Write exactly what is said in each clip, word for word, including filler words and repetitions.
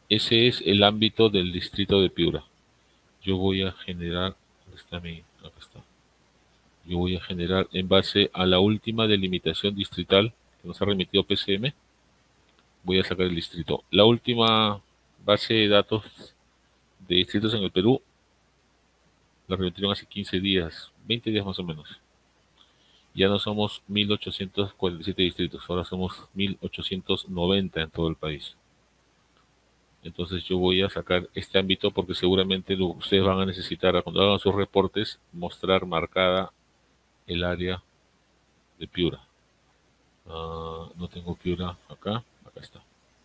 Ese es el ámbito del distrito de Piura. Yo voy a generar, ¿dónde está mi? Acá está. Yo voy a generar en base a la última delimitación distrital que nos ha remitido P C M. Voy a sacar el distrito. La última base de datos de distritos en el Perú la remitieron hace quince días, veinte días más o menos. Ya no somos mil ochocientos cuarenta y siete distritos, ahora somos mil ochocientos noventa en todo el país. Entonces yo voy a sacar este ámbito porque seguramente lo, ustedes van a necesitar, cuando hagan sus reportes, mostrar marcada el área de Piura. Uh, no tengo Piura acá, acá está.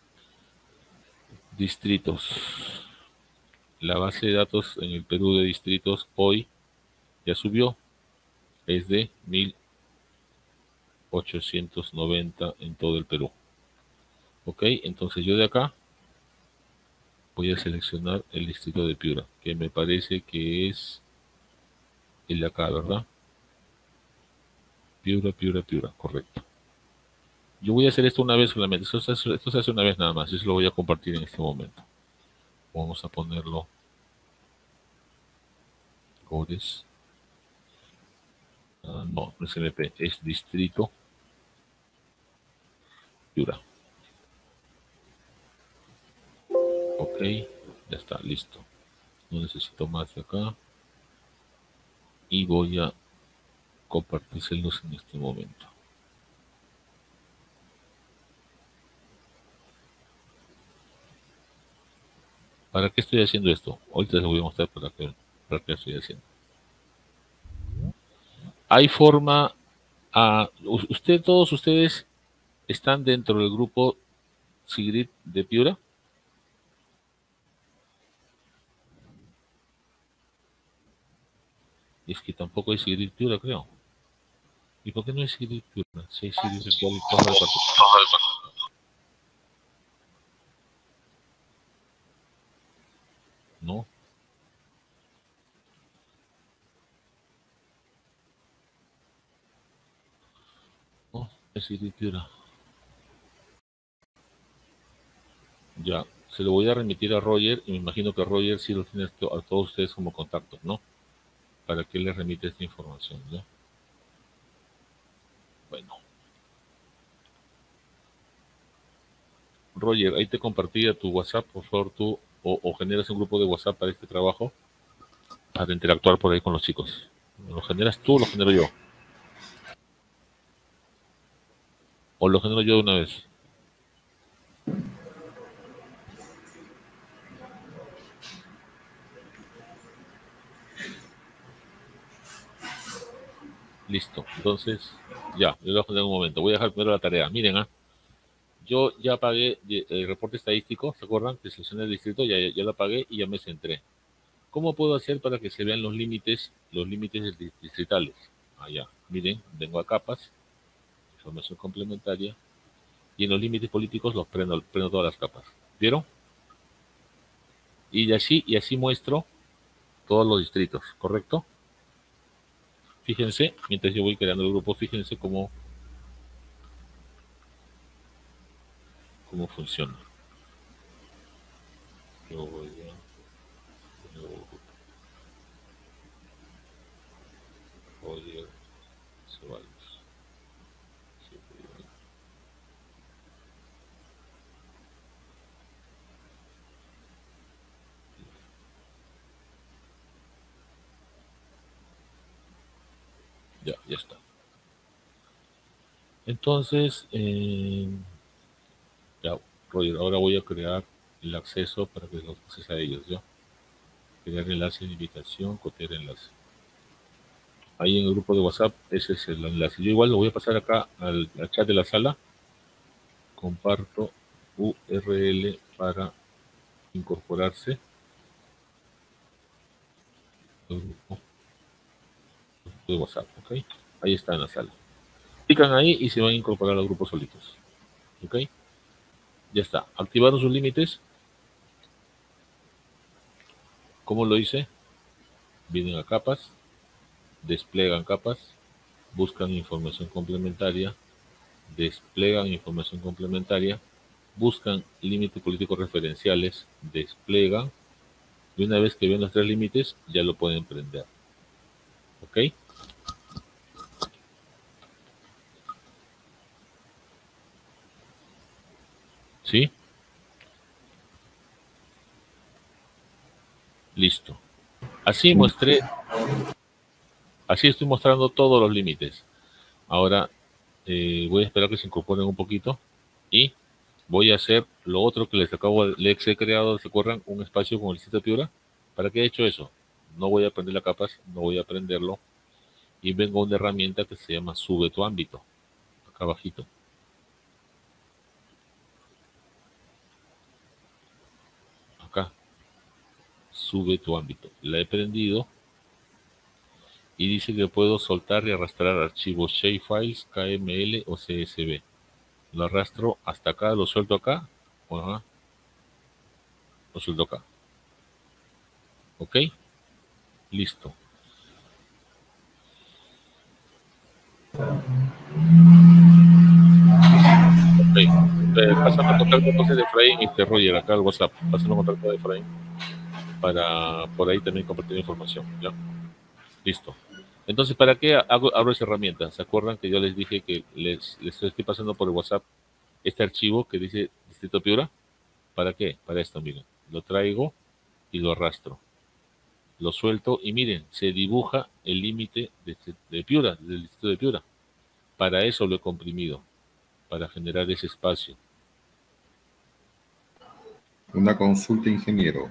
Distritos. La base de datos en el Perú de distritos hoy ya subió, es de mil ochocientos noventa en todo el Perú. Ok, entonces yo de acá voy a seleccionar el distrito de Piura, que me parece que es el de acá, ¿verdad? Piura, Piura, Piura, correcto. Yo voy a hacer esto una vez solamente, esto se hace, esto se hace una vez nada más, eso lo voy a compartir en este momento. Vamos a ponerlo Cores. Uh, no, no es M P, es distrito Piura. Ok, ya está, listo. No necesito más de acá. Y voy a compartírselos en este momento. ¿Para qué estoy haciendo esto? Ahorita les voy a mostrar para qué, para qué estoy haciendo. Hay forma, a, usted, todos ustedes están dentro del grupo Sigrid de Piura. Es que tampoco hay Sigrid Piura, creo. ¿Y por qué no hay Sigrid Piura? Si hay Sigrid virtual y todo el no. No, es Sigrid Piura. Ya, se lo voy a remitir a Roger y me imagino que Roger sí lo tiene a todos ustedes como contactos, ¿no? Para que les remite esta información, ¿ya? Bueno. Roger, ahí te compartí a tu WhatsApp, por favor, tú, o, o generas un grupo de WhatsApp para este trabajo, para interactuar por ahí con los chicos. ¿Lo generas tú o lo genero yo? ¿O lo genero yo de una vez? Listo, entonces, ya, yo lo genero en un momento. Voy a dejar primero la tarea. Miren, ¿ah? Yo ya pagué el reporte estadístico, ¿se acuerdan? Que seleccioné el distrito, ya, ya lo pagué y ya me centré. ¿Cómo puedo hacer para que se vean los límites, los límites distritales? Allá, ah, miren, vengo a capas, información complementaria, y en los límites políticos los prendo, prendo todas las capas. ¿Vieron? Y así, y así muestro todos los distritos, ¿correcto? Fíjense, mientras yo voy creando el grupo, fíjense cómo, cómo funciona. Yo voy a... Roger Ceballos. Ya, ya está. Entonces, eh, ya, Roger, ahora voy a crear el acceso para que los pases a ellos, ¿ya? Crear enlace de invitación, copiar enlace. Ahí en el grupo de WhatsApp, ese es el enlace. Yo igual lo voy a pasar acá al, al chat de la sala. Comparto U R L para incorporarse al grupo de WhatsApp, ¿ok? Ahí está en la sala. Clican ahí y se van a incorporar al grupo solitos, ¿ok? Ya está. Activaron sus límites. ¿Cómo lo hice? Vienen a capas, desplegan capas, buscan información complementaria, desplegan información complementaria buscan límites políticos referenciales, desplegan, y una vez que ven los tres límites, ya lo pueden prender. ¿Ok? ¿Sí? Listo. Así mostré, así estoy mostrando todos los límites. Ahora eh, voy a esperar que se incorporen un poquito y voy a hacer lo otro que les acabo de, les he creado, ¿se acuerdan? Un espacio con el distrito de Piura. ¿Para qué he hecho eso? No voy a prender las capas, no voy a prenderlo y vengo a una herramienta que se llama Sube tu ámbito, acá abajito. Acá, Sube tu ámbito. La he prendido y dice que puedo soltar y arrastrar archivos shapefiles, K M L o C S V. Lo arrastro hasta acá, lo suelto acá, ajá, lo suelto acá. ¿Ok? Listo. Ok. Eh, pásame el contacto entonces de Efraín, este Roger, acá al WhatsApp. Pásame el contacto de Efraín para por ahí también compartir información. ¿Ya? Listo. Entonces, ¿para qué hago, abro esa herramienta? ¿Se acuerdan que yo les dije que les, les estoy pasando por el WhatsApp este archivo que dice Distrito Piura? ¿Para qué? Para esto, miren. Lo traigo y lo arrastro. Lo suelto y miren, se dibuja el límite de, de Piura, del distrito de Piura. Para eso lo he comprimido, para generar ese espacio. Una consulta, ingeniero.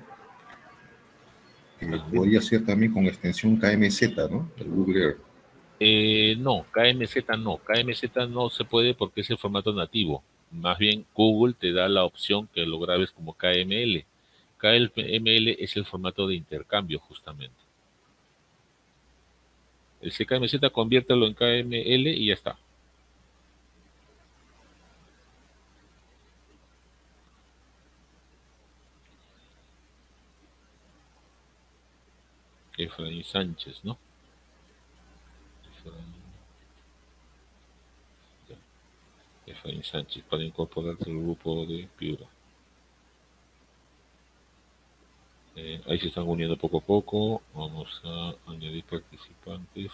Eh, podría ser también con extensión K M Z, ¿no? El Google Earth. Eh, no, K M Z no. K M Z no se puede porque es el formato nativo. Más bien, Google te da la opción que lo grabes como K M L. K M L es el formato de intercambio, justamente. El C K M Z conviértelo en K M L y ya está. Efraín Sánchez, ¿no? Efraín, Efraín Sánchez, para incorporarse al grupo de Piura. Eh, ahí se están uniendo poco a poco. Vamos a añadir participantes.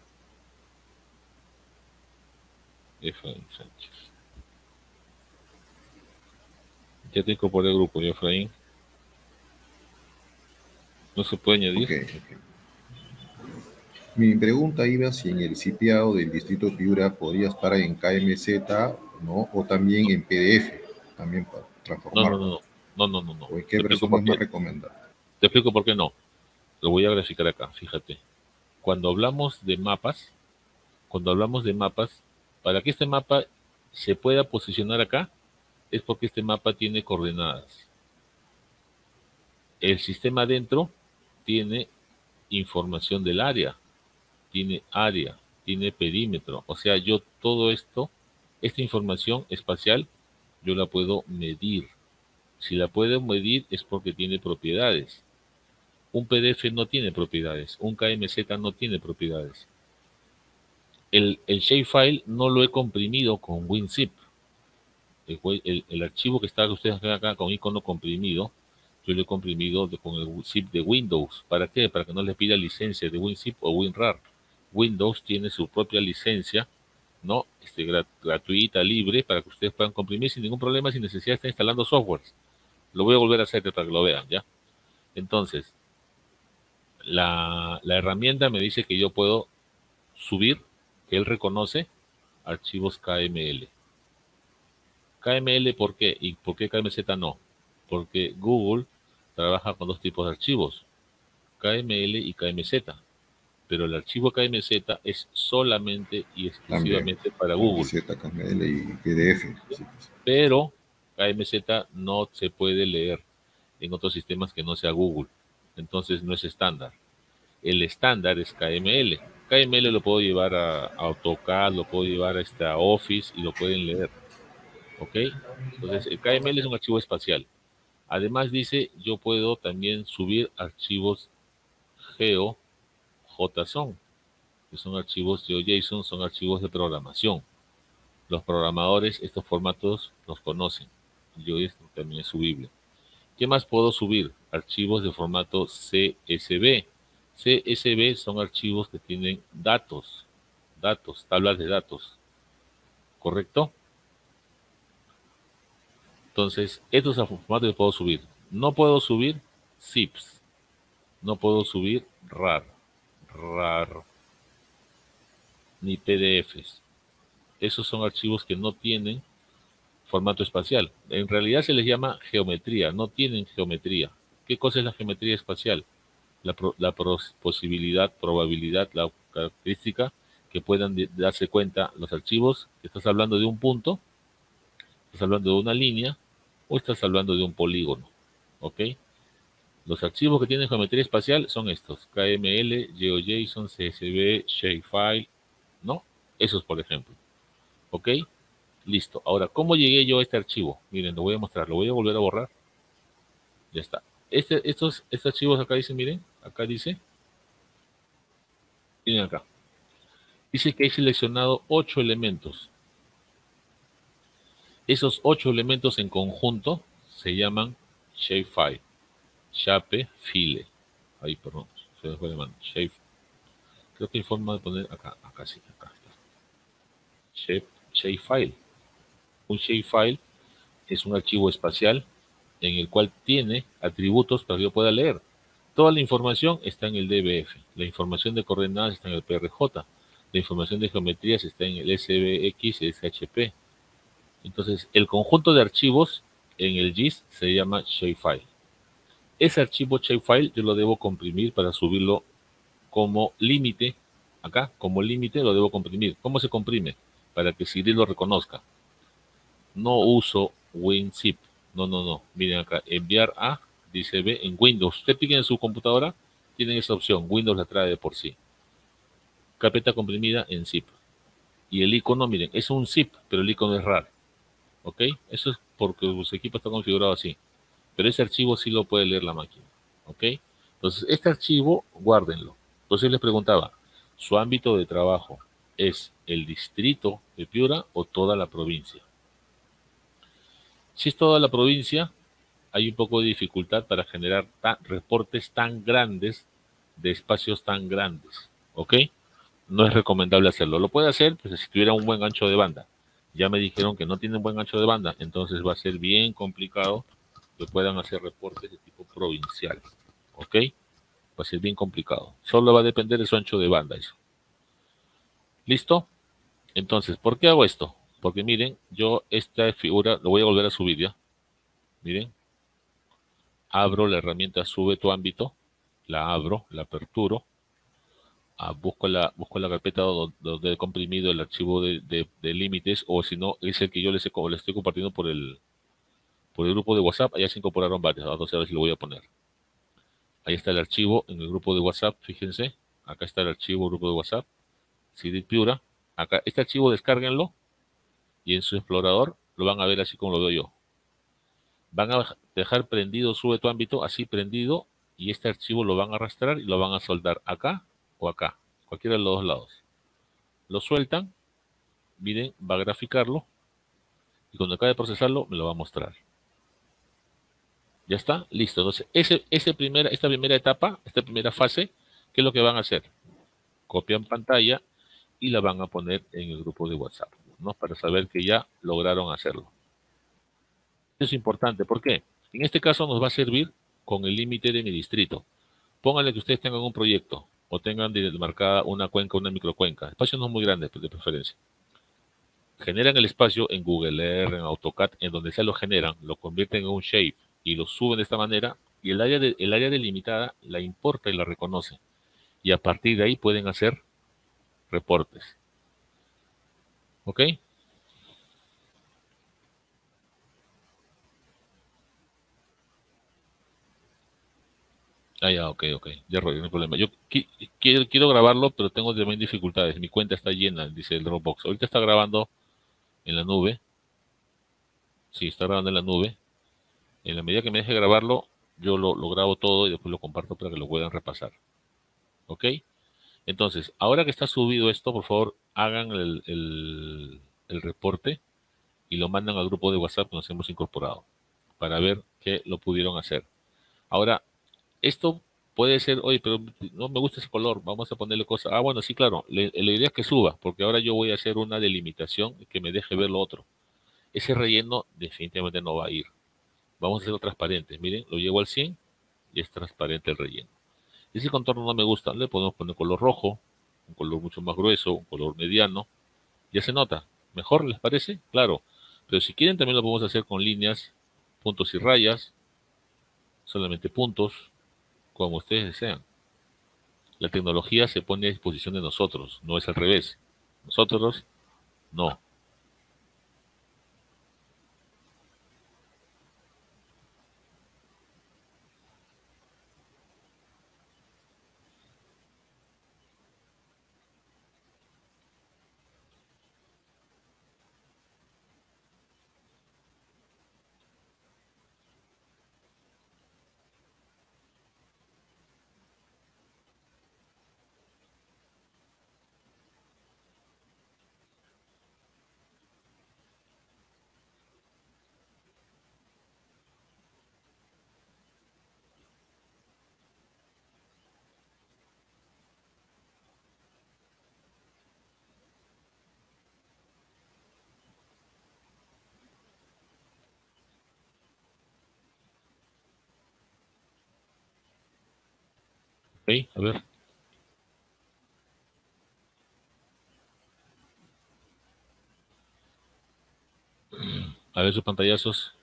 Efraín Sánchez. Ya te incorporé el grupo, ¿ya, Efraín? ¿No se puede añadir? Okay, okay. Mi pregunta iba si en el sitiado del distrito de Piura podría estar en K M Z, ¿no? O también en P D F, también para transformarlo. No, no, no, no, no, no, no. ¿O en qué Te explico versión por es qué. más recomendable? Te explico por qué no. Lo voy a graficar acá, fíjate. Cuando hablamos de mapas, cuando hablamos de mapas, para que este mapa se pueda posicionar acá, es porque este mapa tiene coordenadas. El sistema dentro tiene información del área, tiene área, tiene perímetro. O sea, yo todo esto, esta información espacial, yo la puedo medir. Si la puedo medir es porque tiene propiedades. Un P D F no tiene propiedades, un K M Z no tiene propiedades. El, el shapefile no lo he comprimido con WinZip. El, el, el archivo que está ustedes ven acá con icono comprimido, yo lo he comprimido de, con el zip de Windows. ¿Para qué? Para que no les pida licencia de WinZip o WinRAR. Windows tiene su propia licencia, ¿no? Este, grat, gratuita, libre, para que ustedes puedan comprimir sin ningún problema, sin necesidad de estar instalando softwares. Lo voy a volver a hacer para que lo vean, ¿ya? Entonces, la, la herramienta me dice que yo puedo subir, que él reconoce, archivos K M L. K M L, ¿por qué? ¿Y por qué K M Z no? Porque Google trabaja con dos tipos de archivos, K M L y K M Z. Pero el archivo K M Z es solamente y exclusivamente También, para Google. K M Z, K M L y P D F. Sí. Pero K M Z no se puede leer en otros sistemas que no sea Google. Entonces no es estándar. El estándar es K M L. K M L lo puedo llevar a, a AutoCAD, lo puedo llevar a, este, a Office y lo pueden leer. ¿Ok? Entonces el K M L es un archivo espacial. Además dice, yo puedo también subir archivos Geo JSON, que son archivos GeoJSON, son archivos de programación. Los programadores estos formatos los conocen. Yo esto también es subible. ¿Qué más puedo subir? Archivos de formato C S V. C S V son archivos que tienen datos, datos, tablas de datos, ¿correcto? Entonces, estos son formatos que puedo subir. No puedo subir zips, no puedo subir rar, rar, ni P D Fs. Esos son archivos que no tienen formato espacial. En realidad se les llama geometría, no tienen geometría. ¿Qué cosa es la geometría espacial? La, pro, la pros, posibilidad, probabilidad, la característica que puedan de, darse cuenta los archivos que estás hablando de un punto, estás hablando de una línea o estás hablando de un polígono. ¿Ok? Los archivos que tienen geometría espacial son estos: K M L, GeoJSON, C S V, Shapefile, ¿no? Esos, por ejemplo. ¿Ok? Listo. Ahora, ¿cómo llegué yo a este archivo? Miren, lo voy a mostrar. Lo voy a volver a borrar. Ya está. Este, estos, estos archivos acá dicen, miren, acá dice, miren acá. Dice que he seleccionado ocho elementos. Esos ocho elementos en conjunto se llaman shapefile. Shapefile. Ahí, perdón. Se me fue de mano. Shape. Creo que hay forma de poner acá. Acá sí, acá está. Shape, shapefile. Un shapefile es un archivo espacial en el cual tiene atributos para que yo pueda leer. Toda la información está en el D B F. La información de coordenadas está en el P R J. La información de geometrías está en el S V X y S H P. Entonces, el conjunto de archivos en el G I S se llama shapefile. Ese archivo shapefile yo lo debo comprimir para subirlo como límite. Acá, como límite, lo debo comprimir. ¿Cómo se comprime? Para que Cyril lo reconozca. No uso WinZip. No, no, no. Miren acá. Enviar a, dice B, en Windows. Usted pique en su computadora, tienen esa opción. Windows la trae de por sí. Carpeta comprimida en zip. Y el icono, miren, es un zip, pero el icono es rar. ¿Ok? Eso es porque su equipo está configurado así. Pero ese archivo sí lo puede leer la máquina. ¿Ok? Entonces, este archivo, guárdenlo. Entonces les preguntaba, ¿su ámbito de trabajo es el distrito de Piura o toda la provincia? Si es toda la provincia, hay un poco de dificultad para generar ta reportes tan grandes de espacios tan grandes. ¿Ok? No es recomendable hacerlo. Lo puede hacer pues, si tuviera un buen ancho de banda. Ya me dijeron que no tienen buen ancho de banda, entonces va a ser bien complicado que puedan hacer reportes de tipo provincial. ¿Ok? Va a ser bien complicado. Solo va a depender de su ancho de banda eso. ¿Listo? Entonces, ¿por qué hago esto? Porque miren, yo esta figura lo voy a volver a subir ya. Miren. Abro la herramienta Sube tu ámbito. La abro, la aperturo. Ah, busco, la, busco la carpeta donde, donde he comprimido el archivo de, de, de límites, o si no, es el que yo les, les estoy compartiendo por el, por el grupo de WhatsApp. Allá se incorporaron varios. Entonces a ver si lo voy a poner. Ahí está el archivo en el grupo de WhatsApp, fíjense. Acá está el archivo grupo de WhatsApp. Cyril Piura. Acá, este archivo descárguenlo y en su explorador lo van a ver así como lo veo yo. Van a dejar prendido Sube tu ámbito, así prendido, y este archivo lo van a arrastrar y lo van a soldar acá o acá, cualquiera de los dos lados. Lo sueltan, miren, va a graficarlo y cuando acabe de procesarlo me lo va a mostrar. Ya está, listo. Entonces, ese, ese primera, esta primera etapa, esta primera fase, ¿qué es lo que van a hacer? Copian pantalla y la van a poner en el grupo de WhatsApp, ¿no? Para saber que ya lograron hacerlo. Eso es importante, ¿por qué? En este caso nos va a servir con el límite de mi distrito. Pónganle que ustedes tengan un proyecto o tengan marcada una cuenca, una microcuenca. Espacios no muy grandes, de preferencia. Generan el espacio en Google Earth, en AutoCAD, en donde sea lo generan, lo convierten en un shape y lo suben de esta manera, y el área, de, el área delimitada la importa y la reconoce. Y a partir de ahí pueden hacer reportes. ¿Ok? Ah, ya, ok, ok. Ya, no hay problema. Yo qui quiero, quiero grabarlo, pero tengo también dificultades. Mi cuenta está llena, dice el Dropbox. Ahorita está grabando en la nube. Sí, está grabando en la nube. En la medida que me deje grabarlo, yo lo, lo grabo todo y después lo comparto para que lo puedan repasar. ¿Ok? Entonces, ahora que está subido esto, por favor, hagan el, el, el reporte y lo mandan al grupo de WhatsApp que nos hemos incorporado para ver qué lo pudieron hacer. Ahora, esto puede ser, oye, pero no me gusta ese color, vamos a ponerle cosas. Ah, bueno, sí, claro, le- la idea es que suba, porque ahora yo voy a hacer una delimitación que me deje ver lo otro. Ese relleno definitivamente no va a ir. Vamos a hacerlo transparente. Miren, lo llevo al cien y es transparente el relleno. Y si el contorno no me gusta, le podemos poner color rojo, un color mucho más grueso, un color mediano. Ya se nota. ¿Mejor les parece? Claro. Pero si quieren también lo podemos hacer con líneas, puntos y rayas, solamente puntos, como ustedes desean. La tecnología se pone a disposición de nosotros, no es al revés. Nosotros, no. ¿Ok? A ver, a ver sus pantallazos.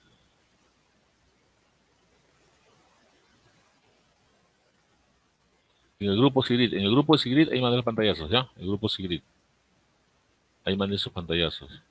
En el grupo Sigrid, en el grupo de Sigrid, ahí mandé los pantallazos, ¿ya? El grupo Sigrid. Ahí mandé sus pantallazos.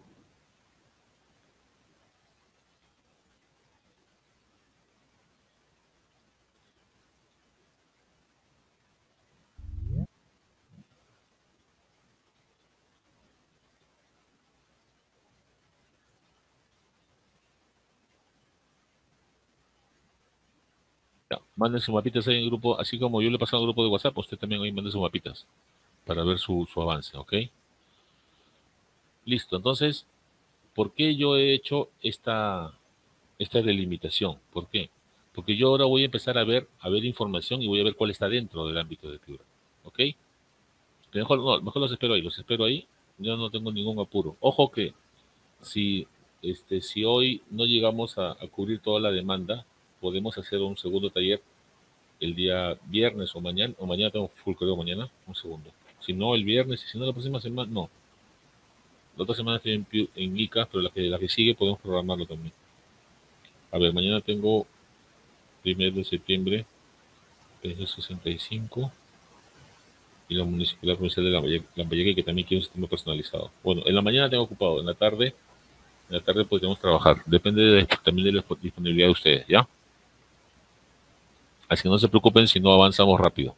Ya, manden sus mapitas ahí en el grupo, así como yo le he pasado al grupo de WhatsApp, usted también ahí mande sus mapitas para ver su, su avance, ¿ok? Listo, entonces, ¿por qué yo he hecho esta, esta delimitación? ¿Por qué? Porque yo ahora voy a empezar a ver, a ver información y voy a ver cuál está dentro del ámbito de fibra, ¿ok? Mejor, no, mejor los espero ahí, los espero ahí, yo no tengo ningún apuro. Ojo que si, este, si hoy no llegamos a, a cubrir toda la demanda, podemos hacer un segundo taller el día viernes o mañana, o mañana tengo full creo mañana, un segundo. Si no el viernes, y si no la próxima semana, no. La otra semana estoy en, en ICA, pero la que, la que sigue podemos programarlo también. A ver, mañana tengo primero de septiembre, pensión sesenta y cinco y la municipalidad provincial de Lambayeque, que también quiere un sistema personalizado. Bueno, en la mañana tengo ocupado, en la tarde, en la tarde podríamos trabajar. Depende de, también de la disponibilidad de ustedes, ¿ya? Así que no se preocupen si no avanzamos rápido.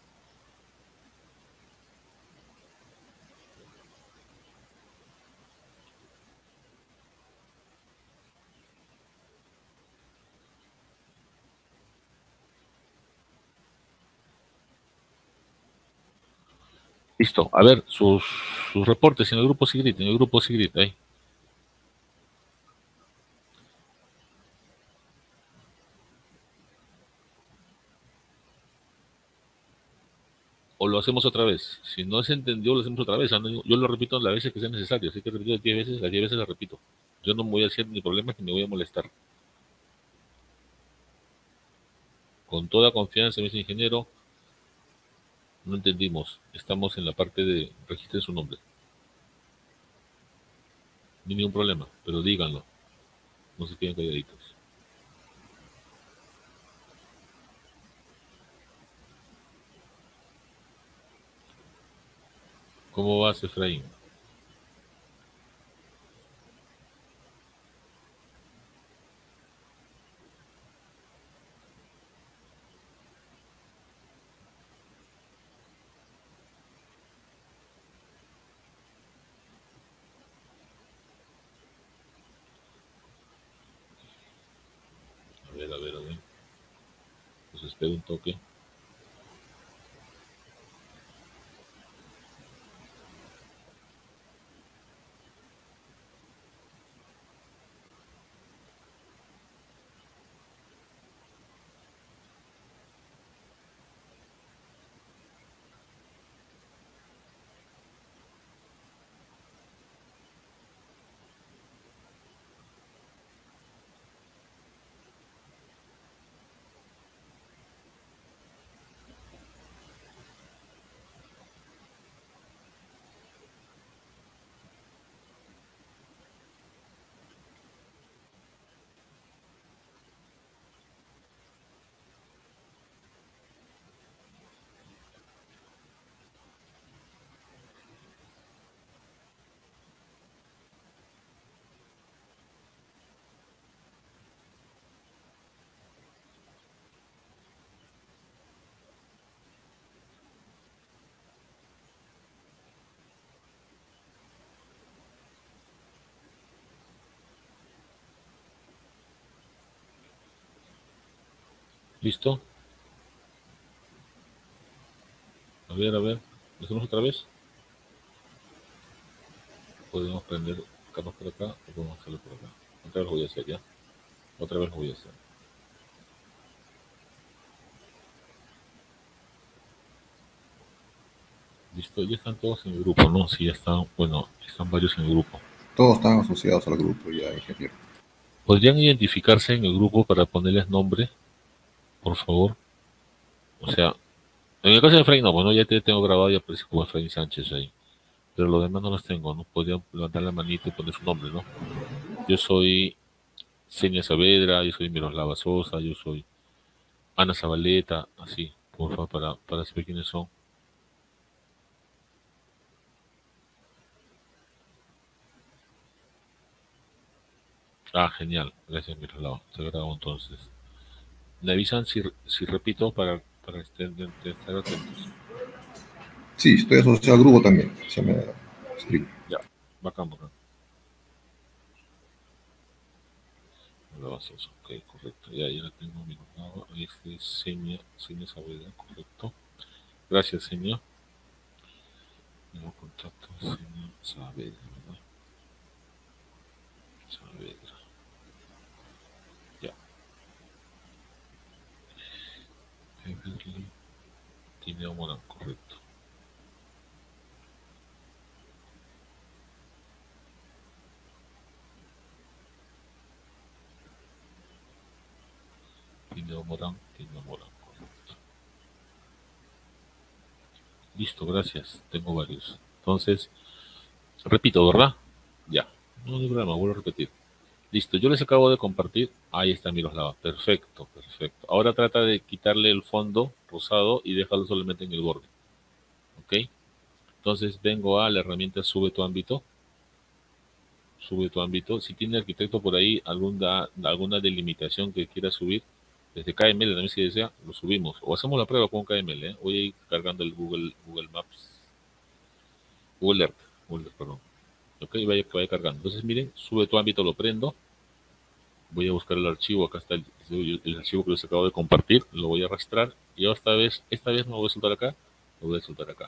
Listo. A ver, sus, sus reportes en el grupo Sigrid, en el grupo Sigrid, ahí. O lo hacemos otra vez. Si no se entendió, lo hacemos otra vez. Yo lo repito las veces que sea necesario. Así que repito diez veces, las diez veces las repito. Yo no me voy a hacer ni problemas ni me voy a molestar. Con toda confianza, mi ingeniero, no entendimos. Estamos en la parte de registren su nombre. Ni ningún problema, pero díganlo. No se queden calladitos. ¿Cómo vas, Efraín? A ver, a ver, a ver. Pues espero un toque. ¿Listo? A ver, a ver. ¿Lo hacemos otra vez? Podemos prender capas por acá o podemos hacerlo por acá. Otra vez lo voy a hacer, ¿ya? Otra vez lo voy a hacer. Listo, ya están todos en el grupo, ¿no? Sí, ya están, bueno, están varios en el grupo. Todos están asociados al grupo ya, ingeniero. ¿Podrían identificarse en el grupo para ponerles nombre, por favor? O sea, en el caso de Efraín, no, bueno, ya te tengo grabado y aparece como Efraín Sánchez ahí. Pero los demás no los tengo, ¿no? Podrían levantar la manita y poner su nombre, ¿no? Yo soy Senia Saavedra, yo soy Miroslava Sosa, yo soy Ana Zabaleta, así, por favor, para, para saber quiénes son. Ah, genial, gracias Miroslava, te grabo entonces. Me avisan si, si repito para, para estar, estar atentos. Sí, estoy asociado al grupo también. Se me escribe. Ya, bacán, bacán. Gracias, ok, correcto. Ya, ya la tengo Miroslava. Este es Senia, Senia Saavedra, correcto. Gracias, Senia. Nuevo contacto, Senia Saavedra, ¿verdad? Saavedra. Ya. Everly Tineo Morán, correcto. Tineo Morán, Tineo Morán, correcto. Listo, gracias. Tengo varios. Entonces, repito, ¿verdad? Ya. No hay problema, vuelvo a repetir. Listo, yo les acabo de compartir. Ahí está Miroslava. Perfecto, perfecto. Ahora trata de quitarle el fondo rosado y déjalo solamente en el borde. ¿Ok? Entonces vengo a la herramienta Sube tu ámbito. Sube tu ámbito. Si tiene arquitecto por ahí alguna, alguna delimitación que quiera subir, desde K M L también si desea, lo subimos. O hacemos la prueba con K M L. ¿eh? Voy a ir cargando el Google, Google Maps. Google Earth. Google Earth, perdón. Ok, vaya, vaya cargando. Entonces miren, sube tu ámbito, lo prendo. Voy a buscar el archivo. Acá está el, el archivo que les acabo de compartir. Lo voy a arrastrar. Y esta vez, esta vez no lo voy a soltar acá. Lo voy a soltar acá.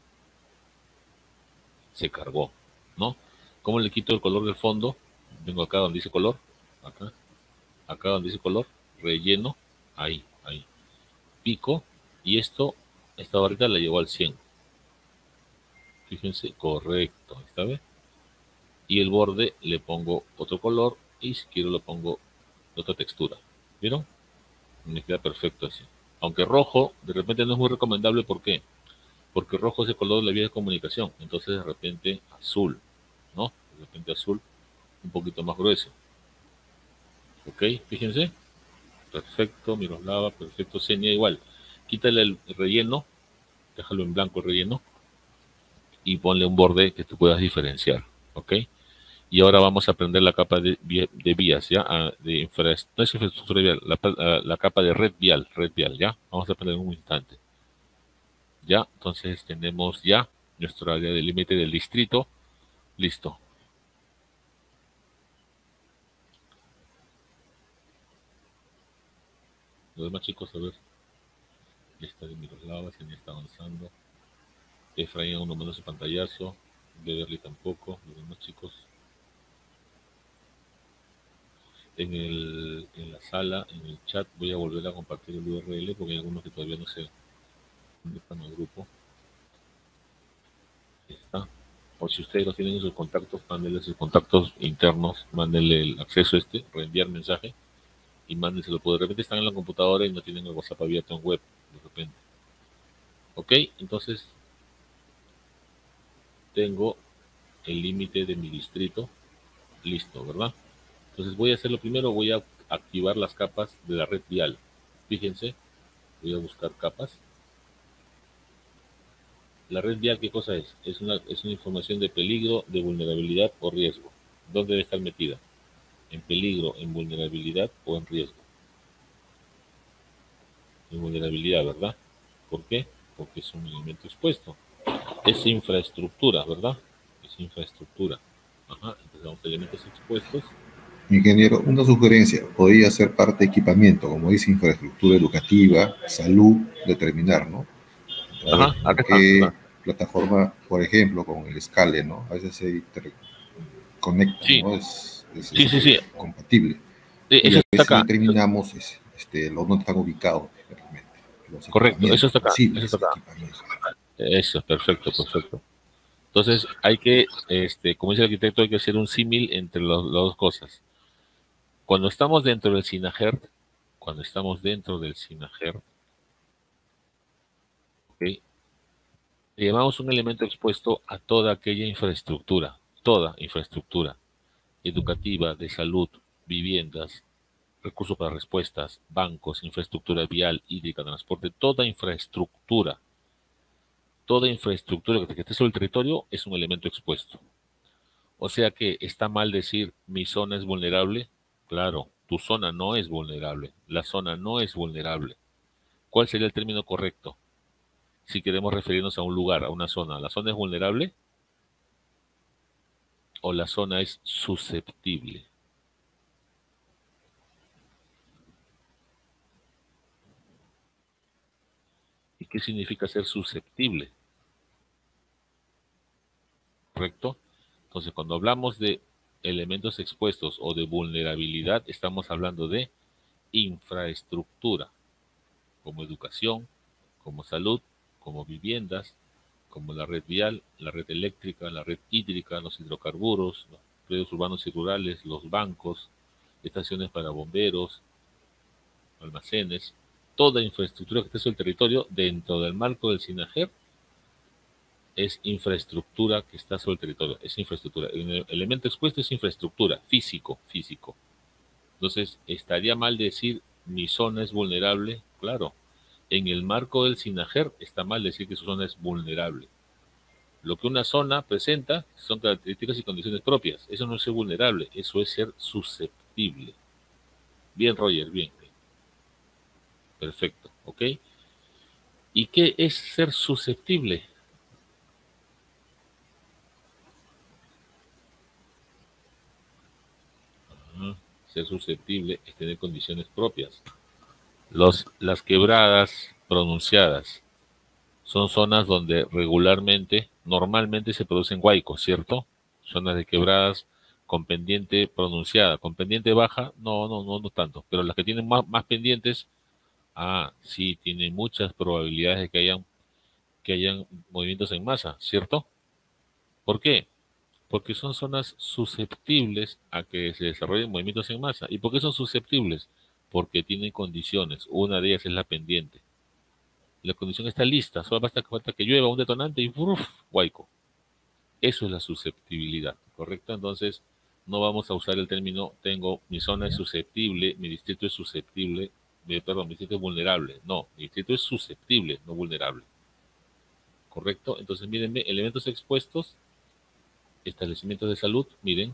Se cargó, ¿no? ¿Cómo le quito el color del fondo? Vengo acá donde dice color, acá, acá donde dice color, relleno, ahí, ahí, pico, y esto, esta barrita la llevo al cien. Fíjense, correcto, ¿está bien? Y el borde le pongo otro color, y si quiero le pongo otra textura, ¿vieron? Me queda perfecto así. Aunque rojo, de repente no es muy recomendable, ¿por qué? Porque rojo es el color de la vía de comunicación, entonces de repente azul, ¿no? De repente azul un poquito más grueso. Ok, fíjense. Perfecto, Miroslava, perfecto, Senia igual. Quítale el relleno, déjalo en blanco el relleno y ponle un borde que tú puedas diferenciar. Ok. Y ahora vamos a aprender la capa de, de vías, ¿ya? Ah, de infraestructura, no es infraestructura vial, la, la capa de red vial, red vial, ¿ya? Vamos a aprender en un instante. Ya, entonces tenemos ya nuestro área de límite del distrito. Listo. Los demás chicos, a ver. Lista de Miroslava, Senia está avanzando. Efraín aún no manda su pantallazo. Beverly tampoco. Los demás chicos. En, el, en la sala, en el chat, voy a volver a compartir el U R L porque hay algunos que todavía no sé dónde están el grupo. Ahí está. O si ustedes lo tienen en sus contactos, mándenle sus contactos internos, mándenle el acceso este, reenviar mensaje y mándenselo. Porque de repente están en la computadora y no tienen el WhatsApp abierto en web, de repente. Ok, entonces tengo el límite de mi distrito listo, ¿verdad? Entonces voy a hacer lo primero, voy a activar las capas de la red vial. Fíjense, voy a buscar capas. La red vial, ¿qué cosa es? Es una, es una información de peligro, de vulnerabilidad o riesgo. ¿Dónde debe estar metida? ¿En peligro, en vulnerabilidad o en riesgo? En vulnerabilidad, ¿verdad? ¿Por qué? Porque es un elemento expuesto. Es infraestructura, ¿verdad? Es infraestructura. Ajá, entonces vamos a elementos expuestos. Ingeniero, una sugerencia, podría ser parte de equipamiento, como dice infraestructura educativa, salud, determinar, ¿no? A ver, Ajá, con acá está. qué Acá. plataforma, por ejemplo, con el Scale, ¿no? A veces se interconecta, Sí, ¿no? Es, es sí, sí, este, sí. compatible. Eh, Y Eso a está veces acá. Eso- determinamos es, este, los dónde están ubicados realmente, los correcto, eso equipamientos, está acá. Eso está posibles acá. equipamientos. Eso, perfecto, perfecto. Entonces, hay que, este, como dice el arquitecto, hay que hacer un símil entre los- las dos cosas. Cuando estamos dentro del SINAGERT, cuando estamos dentro del SINAGERT, ¿ok? Le llamamos un elemento expuesto a toda aquella infraestructura, toda infraestructura educativa, de salud, viviendas, recursos para respuestas, bancos, infraestructura vial, hídrica, transporte, toda infraestructura, toda infraestructura que esté sobre el territorio es un elemento expuesto. O sea que está mal decir mi zona es vulnerable. Claro, tu zona no es vulnerable, la zona no es vulnerable. ¿Cuál sería el término correcto? Si queremos referirnos a un lugar, a una zona, ¿la zona es vulnerable o la zona es susceptible? ¿Y qué significa ser susceptible? ¿Correcto? Entonces, cuando hablamos de elementos expuestos o de vulnerabilidad, estamos hablando de infraestructura, como educación, como salud, como viviendas, como la red vial, la red eléctrica, la red hídrica, los hidrocarburos, los predios urbanos y rurales, los bancos, estaciones para bomberos, almacenes, toda infraestructura que esté sobre el territorio dentro del marco del SINAGER es infraestructura que está sobre el territorio, es infraestructura. El elemento expuesto es infraestructura, físico, físico. Entonces, estaría mal decir mi zona es vulnerable, claro. En el marco del SINAGER está mal decir que su zona es vulnerable. Lo que una zona presenta son características y condiciones propias. Eso no es ser vulnerable, eso es ser susceptible. Bien, Roger, bien. Perfecto, ¿ok? ¿Y qué es ser susceptible? Uh, ser susceptible es tener condiciones propias. Los, las quebradas pronunciadas son zonas donde regularmente, normalmente se producen huaicos, ¿cierto? Zonas de quebradas con pendiente pronunciada, con pendiente baja, no, no, no, no tanto, pero las que tienen más, más pendientes, ah, sí, tienen muchas probabilidades de que hayan, que hayan movimientos en masa, ¿cierto? ¿Por qué? Porque son zonas susceptibles a que se desarrollen movimientos en masa. ¿Y por qué son susceptibles? Porque tienen condiciones. Una de ellas es la pendiente. La condición está lista, solo basta que, falta que llueva un detonante y ¡uf! Huaico. Eso es la susceptibilidad, ¿correcto? Entonces, no vamos a usar el término tengo, mi zona es susceptible, mi distrito es susceptible, mi, perdón, mi distrito es vulnerable. No, mi distrito es susceptible, no vulnerable. ¿Correcto? Entonces, mírenme, elementos expuestos, establecimientos de salud, miren.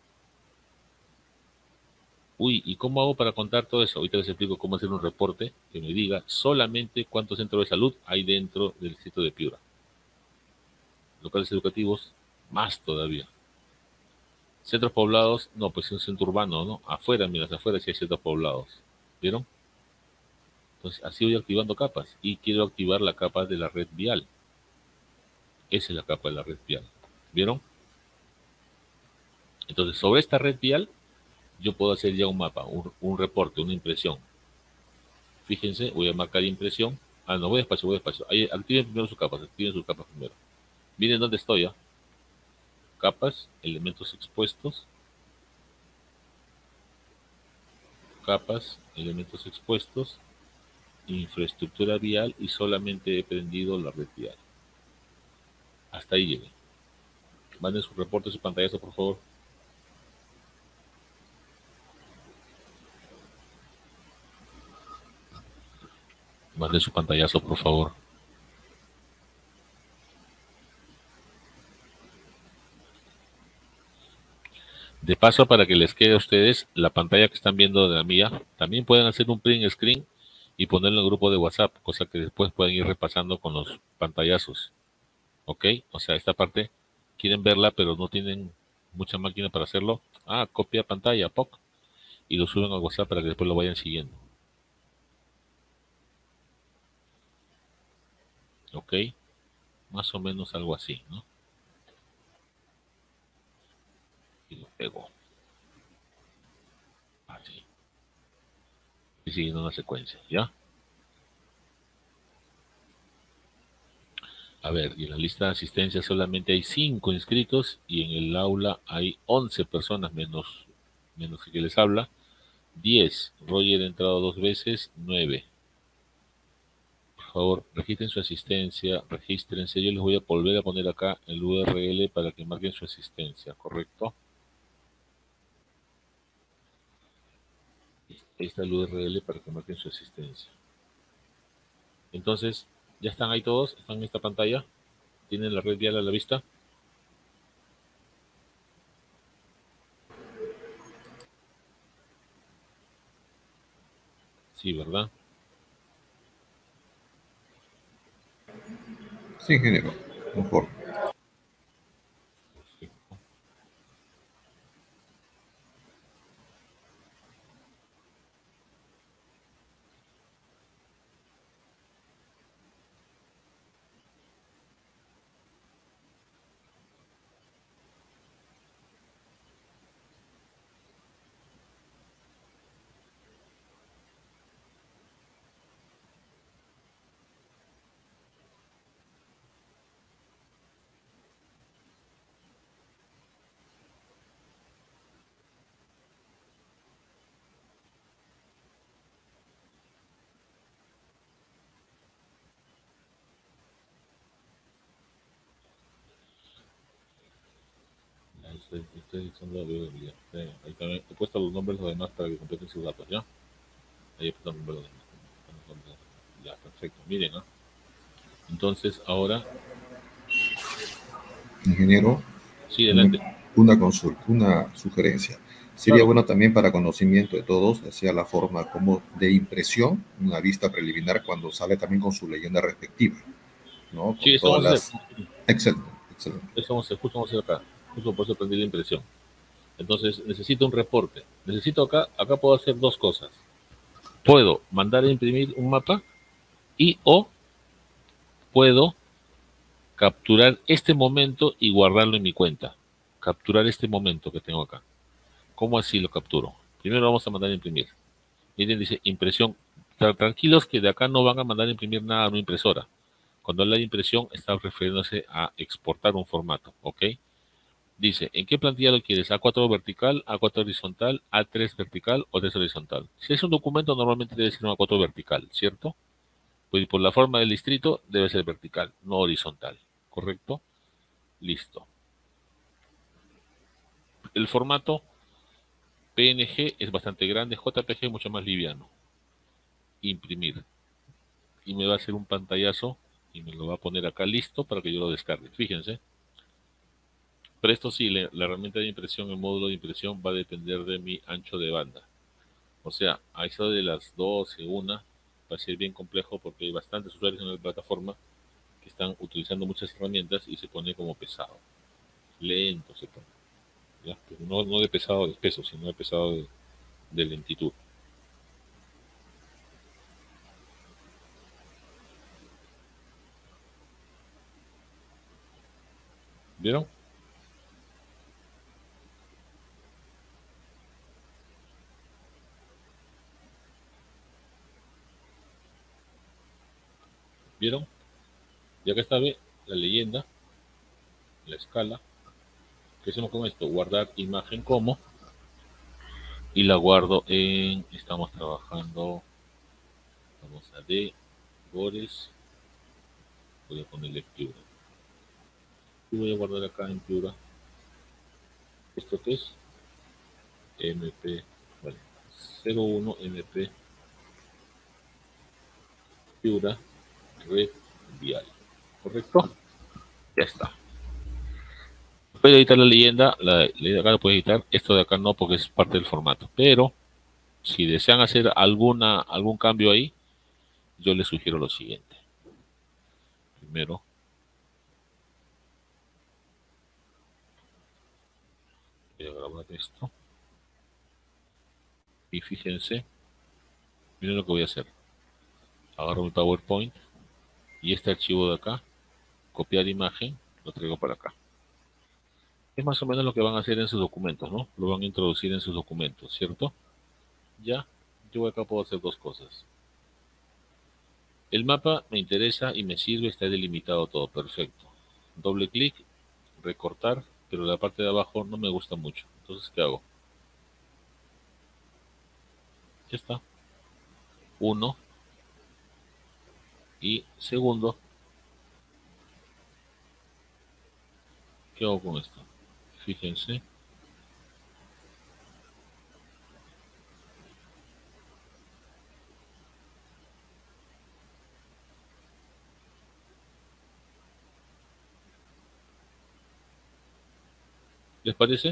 Uy, ¿y cómo hago para contar todo eso? Ahorita les explico cómo hacer un reporte que me diga solamente cuántos centros de salud hay dentro del distrito de Piura. Locales educativos, más todavía. Centros poblados, no, pues es un centro urbano, ¿no? Afuera, mira, afuera sí hay centros poblados. ¿Vieron? Entonces, así voy activando capas. Y quiero activar la capa de la red vial. Esa es la capa de la red vial. ¿Vieron? Entonces, sobre esta red vial, yo puedo hacer ya un mapa, un, un reporte, una impresión. Fíjense, voy a marcar impresión. Ah, no, voy despacio, voy despacio. Ahí, activen primero sus capas, activen sus capas primero. Miren dónde estoy, ¿ya? Capas, elementos expuestos. Capas, elementos expuestos. Infraestructura vial y solamente he prendido la red vial. Hasta ahí llegué. Manden su reporte, su pantallazo, por favor. Manden su pantallazo, por favor. De paso, para que les quede a ustedes la pantalla que están viendo de la mía, también pueden hacer un print screen y ponerlo en el grupo de WhatsApp, cosa que después pueden ir repasando con los pantallazos. ¿Ok? O sea, esta parte quieren verla, pero no tienen mucha máquina para hacerlo. Ah, copia pantalla, P O C, y lo suben al WhatsApp para que después lo vayan siguiendo. Ok, más o menos algo así, ¿no? Y lo pego. Así. Y siguiendo una secuencia, ¿ya? A ver, y en la lista de asistencia solamente hay cinco inscritos y en el aula hay once personas menos, menos que les habla. diez. Roger ha entrado dos veces, nueve. Por favor, registren su asistencia, regístrense. Yo les voy a volver a poner acá el U R L para que marquen su asistencia, ¿correcto? Ahí está el U R L para que marquen su asistencia. Entonces, ¿ya están ahí todos? ¿Están en esta pantalla? ¿Tienen la red vial a la vista? Sí, ¿verdad? Sí, ingeniero. Mejor. Perfecto. Ahí estoy, estoy diciendo la U R L. Sí, ahí también he puesto los nombres de los demás para que completen sus datos, ¿ya? Ahí he puesto los nombres de los demás. Ya, perfecto. Miren, ¿no? Entonces, ahora, Ingeniero, sí, una, adelante. una consulta, una sugerencia. Sería Claro. bueno también para conocimiento de todos, sea la forma como de impresión, una vista preliminar cuando sale también con su leyenda respectiva, ¿no? Sí, Con eso todas vamos a hacer. las... Excelente, excelente. Eso vamos a hacer, justo vamos a hacer acá. Justo por eso aprendí la impresión. Entonces, necesito un reporte. Necesito acá, acá puedo hacer dos cosas. Puedo mandar a imprimir un mapa y o puedo capturar este momento y guardarlo en mi cuenta. Capturar este momento que tengo acá. ¿Cómo así lo capturo? Primero vamos a mandar a imprimir. Miren, dice impresión. Tranquilos que de acá no van a mandar a imprimir nada a una impresora. Cuando habla de impresión está refiriéndose a exportar un formato, ¿ok? Dice, ¿en qué plantilla lo quieres? ¿A cuatro vertical, A cuatro horizontal, A tres vertical o tres horizontal? Si es un documento, normalmente debe ser un A cuatro vertical, ¿cierto? Pues por la forma del distrito debe ser vertical, no horizontal, ¿correcto? Listo. El formato P N G es bastante grande, J P G mucho más liviano. Imprimir. Y me va a hacer un pantallazo y me lo va a poner acá listo para que yo lo descargue. Fíjense. Pero esto sí, la, la herramienta de impresión, el módulo de impresión va a depender de mi ancho de banda. O sea, a eso de las doce, una, va a ser bien complejo porque hay bastantes usuarios en la plataforma que están utilizando muchas herramientas y se pone como pesado. Lento se pone. ¿Ya? Pero no, no de pesado de peso, sino de pesado de, de lentitud. ¿Vieron? ¿Vieron? Y acá está, ve, la leyenda, la escala. ¿Qué hacemos con esto? Guardar imagen como y la guardo en, estamos trabajando, vamos a D, Bores, voy a ponerle Piura. Y voy a guardar acá en Piura. ¿Esto qué es? M P, vale, cero uno M P Piura Red Vial. ¿Correcto? Ya está. Puede editar la leyenda, la leyenda acá la puede editar, esto de acá no porque es parte del formato. Pero si desean hacer alguna algún cambio ahí, yo les sugiero lo siguiente. Primero, voy a grabar esto. Y fíjense, miren lo que voy a hacer. Agarro mi PowerPoint y este archivo de acá, copiar imagen, lo traigo para acá. Es más o menos lo que van a hacer en sus documentos, ¿no? Lo van a introducir en sus documentos, ¿cierto? Ya, yo acá puedo hacer dos cosas. El mapa me interesa y me sirve, está delimitado todo, perfecto. Doble clic, recortar, pero la parte de abajo no me gusta mucho. Entonces, ¿qué hago? Ya está. Uno. Y segundo, ¿qué hago con esto? Fíjense. ¿Les parece?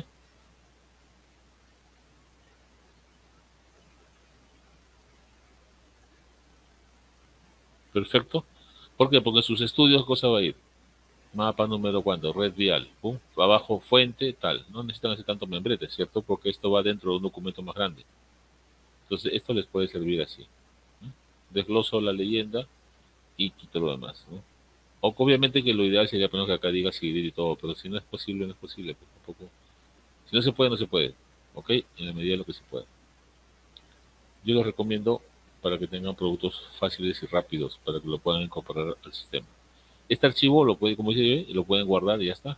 Perfecto. ¿Por qué? Porque en sus estudios, cosa va a ir. Mapa número cuánto, red vial, pum, abajo fuente, tal. No necesitan hacer tanto membrete, ¿cierto? Porque esto va dentro de un documento más grande. Entonces, esto les puede servir así. ¿No? Desgloso la leyenda y quito lo demás, ¿no? O obviamente que lo ideal sería poner que acá diga seguir y todo, pero si no es posible, no es posible. Pues, tampoco. Si no se puede, no se puede. ¿Ok? En la medida de lo que se pueda. Yo los recomiendo para que tengan productos fáciles y rápidos, para que lo puedan incorporar al sistema. Este archivo lo pueden, como dice, lo pueden guardar y ya está.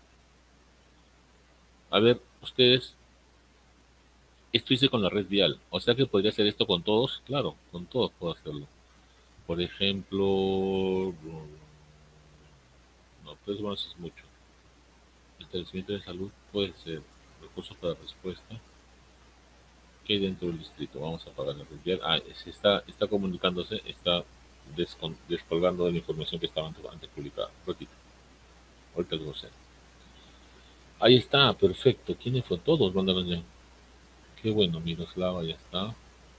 A ver, ustedes, esto hice con la red vial. O sea que podría hacer esto con todos. Claro, con todos puedo hacerlo. Por ejemplo, no, pues bueno, eso es mucho. Establecimiento de salud puede ser recursos para respuesta. ¿Qué hay dentro del distrito? Vamos a apagar la red vial. Ah, se está, está comunicándose, está descon, descolgando de la información que estaba antes publicada. Ratito. Ahorita lo voy a hacer. Ahí está, perfecto. ¿Quiénes fueron? Todos mandaron ya. Qué bueno, Miroslava ya está.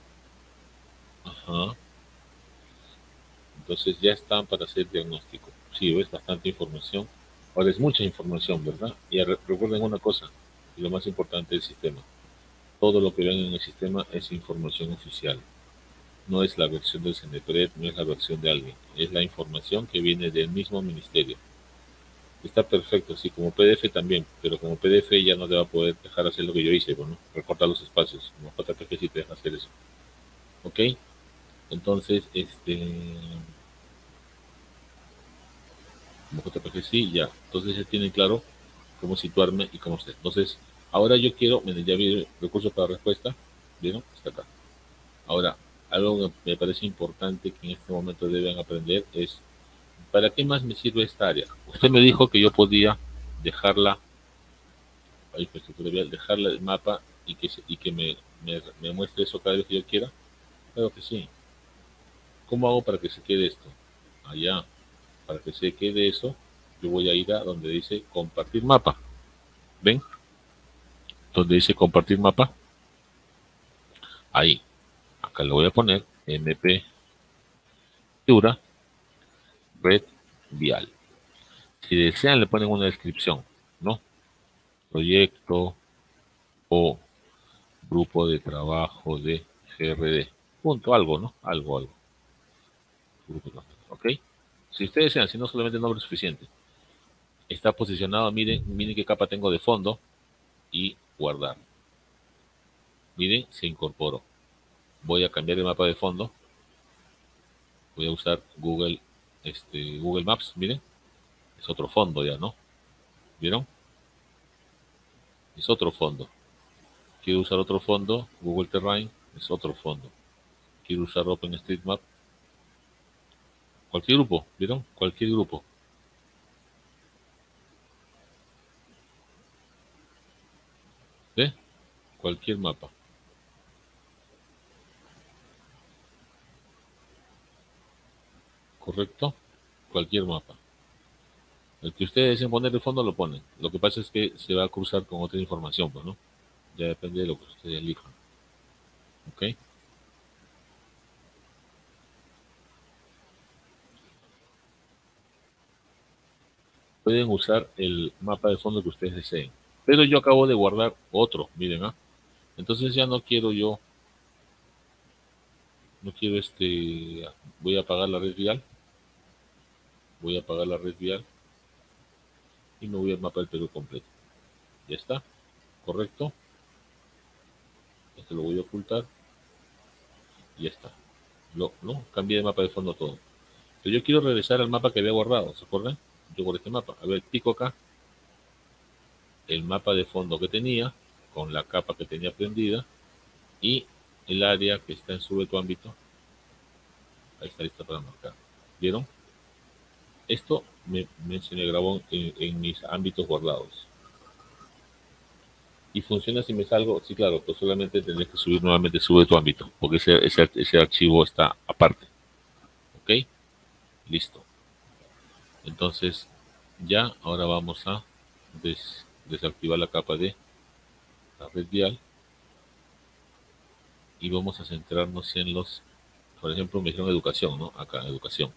Ajá. Entonces ya están para hacer diagnóstico. Sí, ves bastante información. Ahora es mucha información, ¿verdad? Y re recuerden una cosa, y lo más importante del sistema. Todo lo que ven en el sistema es información oficial. No es la versión del CENEPRED, no es la versión de alguien. Es la información que viene del mismo ministerio. Está perfecto, sí, como P D F también, pero como P D F ya no te va a poder dejar hacer lo que yo hice, bueno, recortar los espacios. Como J P G sí te deja hacer eso. ¿Ok? Entonces, este... como J P G sí, ya. Entonces ya tienen claro cómo situarme y cómo hacer. Entonces, ahora yo quiero, miren, ya vi recursos para respuesta, ¿vieron? Está acá. Ahora, algo que me parece importante que en este momento deben aprender es, ¿para qué más me sirve esta área? Usted me dijo que yo podía dejarla, la infraestructura vial, dejarla el mapa y que, se, y que me, me, me muestre eso cada vez que yo quiera. Claro que sí. ¿Cómo hago para que se quede esto? Allá. Para que se quede eso, yo voy a ir a donde dice compartir mapa. ¿Ven? Donde dice compartir mapa. Ahí. Acá le voy a poner M P Piura red vial. Si desean le ponen una descripción, ¿no? Proyecto o grupo de trabajo de G R D. Punto, algo, ¿no? Algo, algo. Grupo, ¿ok? Si ustedes desean, si no solamente el nombre es suficiente. Está posicionado, miren, miren qué capa tengo de fondo y guardar. Miren, se incorporó. Voy a cambiar el mapa de fondo. Voy a usar Google, este, Google Maps, miren. Es otro fondo ya, ¿no? ¿Vieron? Es otro fondo. Quiero usar otro fondo, Google Terrain, es otro fondo. Quiero usar OpenStreetMap. Cualquier grupo, ¿vieron? Cualquier grupo. ¿Ve? Cualquier mapa. ¿Correcto? Cualquier mapa. El que ustedes deseen poner de fondo lo ponen. Lo que pasa es que se va a cruzar con otra información, pues, ¿no? Ya depende de lo que ustedes elijan. ¿Ok? Pueden usar el mapa de fondo que ustedes deseen, Pero yo acabo de guardar otro, miren, ¿ah? Entonces ya no quiero yo, no quiero este, voy a apagar la red vial, voy a apagar la red vial y me voy al mapa del Perú completo. Ya está, correcto. Esto lo voy a ocultar y ya está. Lo, no, cambié de mapa de fondo todo. Pero yo quiero regresar al mapa que había guardado, ¿se acuerdan? Yo guardé este mapa. A ver, pico acá, el mapa de fondo que tenía, con la capa que tenía prendida, y el área que está en sube tu ámbito. Ahí está lista para marcar. ¿Vieron? Esto me, me se me grabó en, en mis ámbitos guardados. Y funciona si me salgo, sí, claro, pues solamente tendré que subir nuevamente sube tu ámbito, porque ese, ese, ese archivo está aparte. ¿Ok? Listo. Entonces, ya ahora vamos a des, desactivar la capa de la red vial y vamos a centrarnos en los, por ejemplo, me dijeron educación, ¿no? Acá, educación.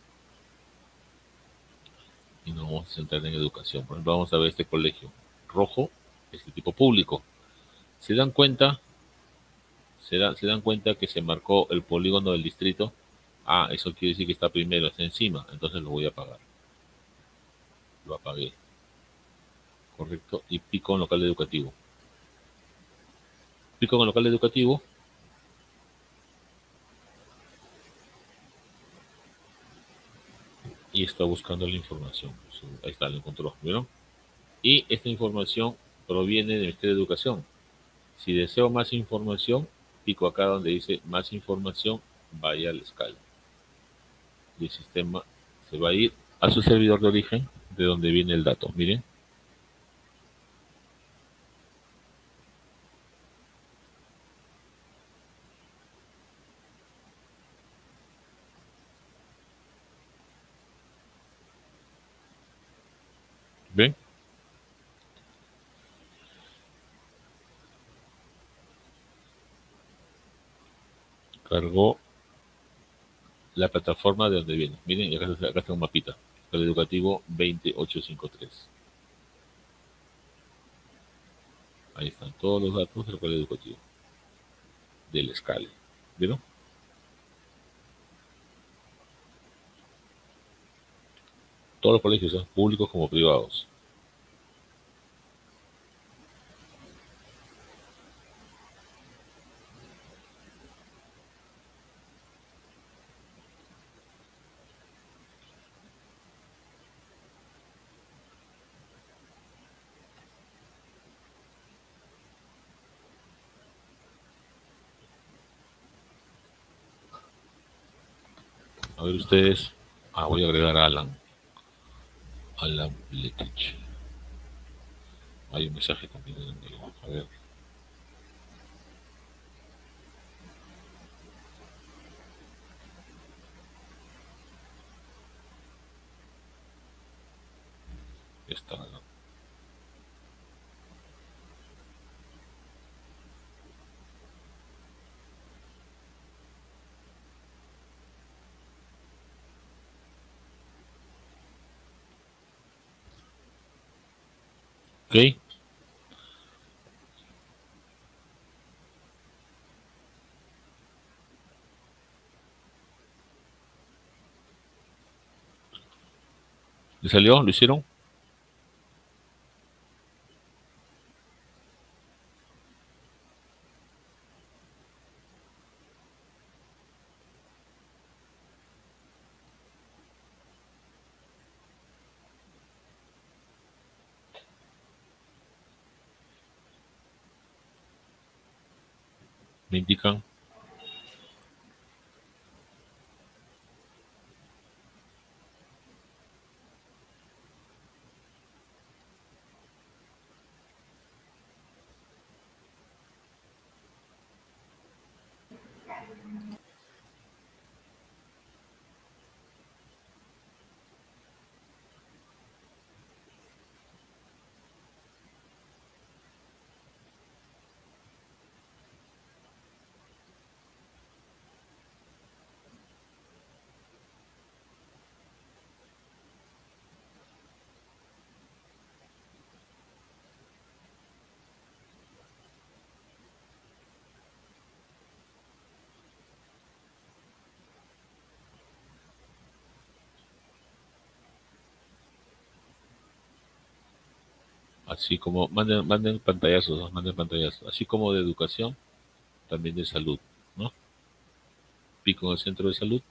Y nos vamos a centrar en educación. Por ejemplo, vamos a ver este colegio rojo, este tipo público. ¿Se dan cuenta? ¿Se, da, se dan cuenta que se marcó el polígono del distrito? Ah, eso quiere decir que está primero, está encima. Entonces lo voy a apagar. Lo apagué. Correcto. Y pico en local educativo. Pico en local educativo. Y está buscando la información. Ahí está, lo encontró. ¿Vieron? Y esta información proviene del Ministerio de Educación. Si deseo más información, pico acá donde dice más información, vaya al escala. Y el sistema se va a ir a su servidor de origen, de donde viene el dato. Miren. ¿Ven? Cargó la plataforma de donde viene. Miren, acá, acá está un mapita. El educativo veinte mil ochocientos cincuenta y tres. Ahí están todos los datos del local educativo. Del escala. ¿Vieron? Todos los colegios, ¿eh? Públicos como privados. A ver ustedes. Ah, voy a agregar a Alan. Alan Letich. Hay un mensaje también en el. A ver. Está Alan. Ok. ¿Le salió? ¿Lo hicieron? Me indican. Así como, manden, manden pantallazos, ¿no? Manden pantallazos. Así como de educación, también de salud, ¿no? Pico en el centro de salud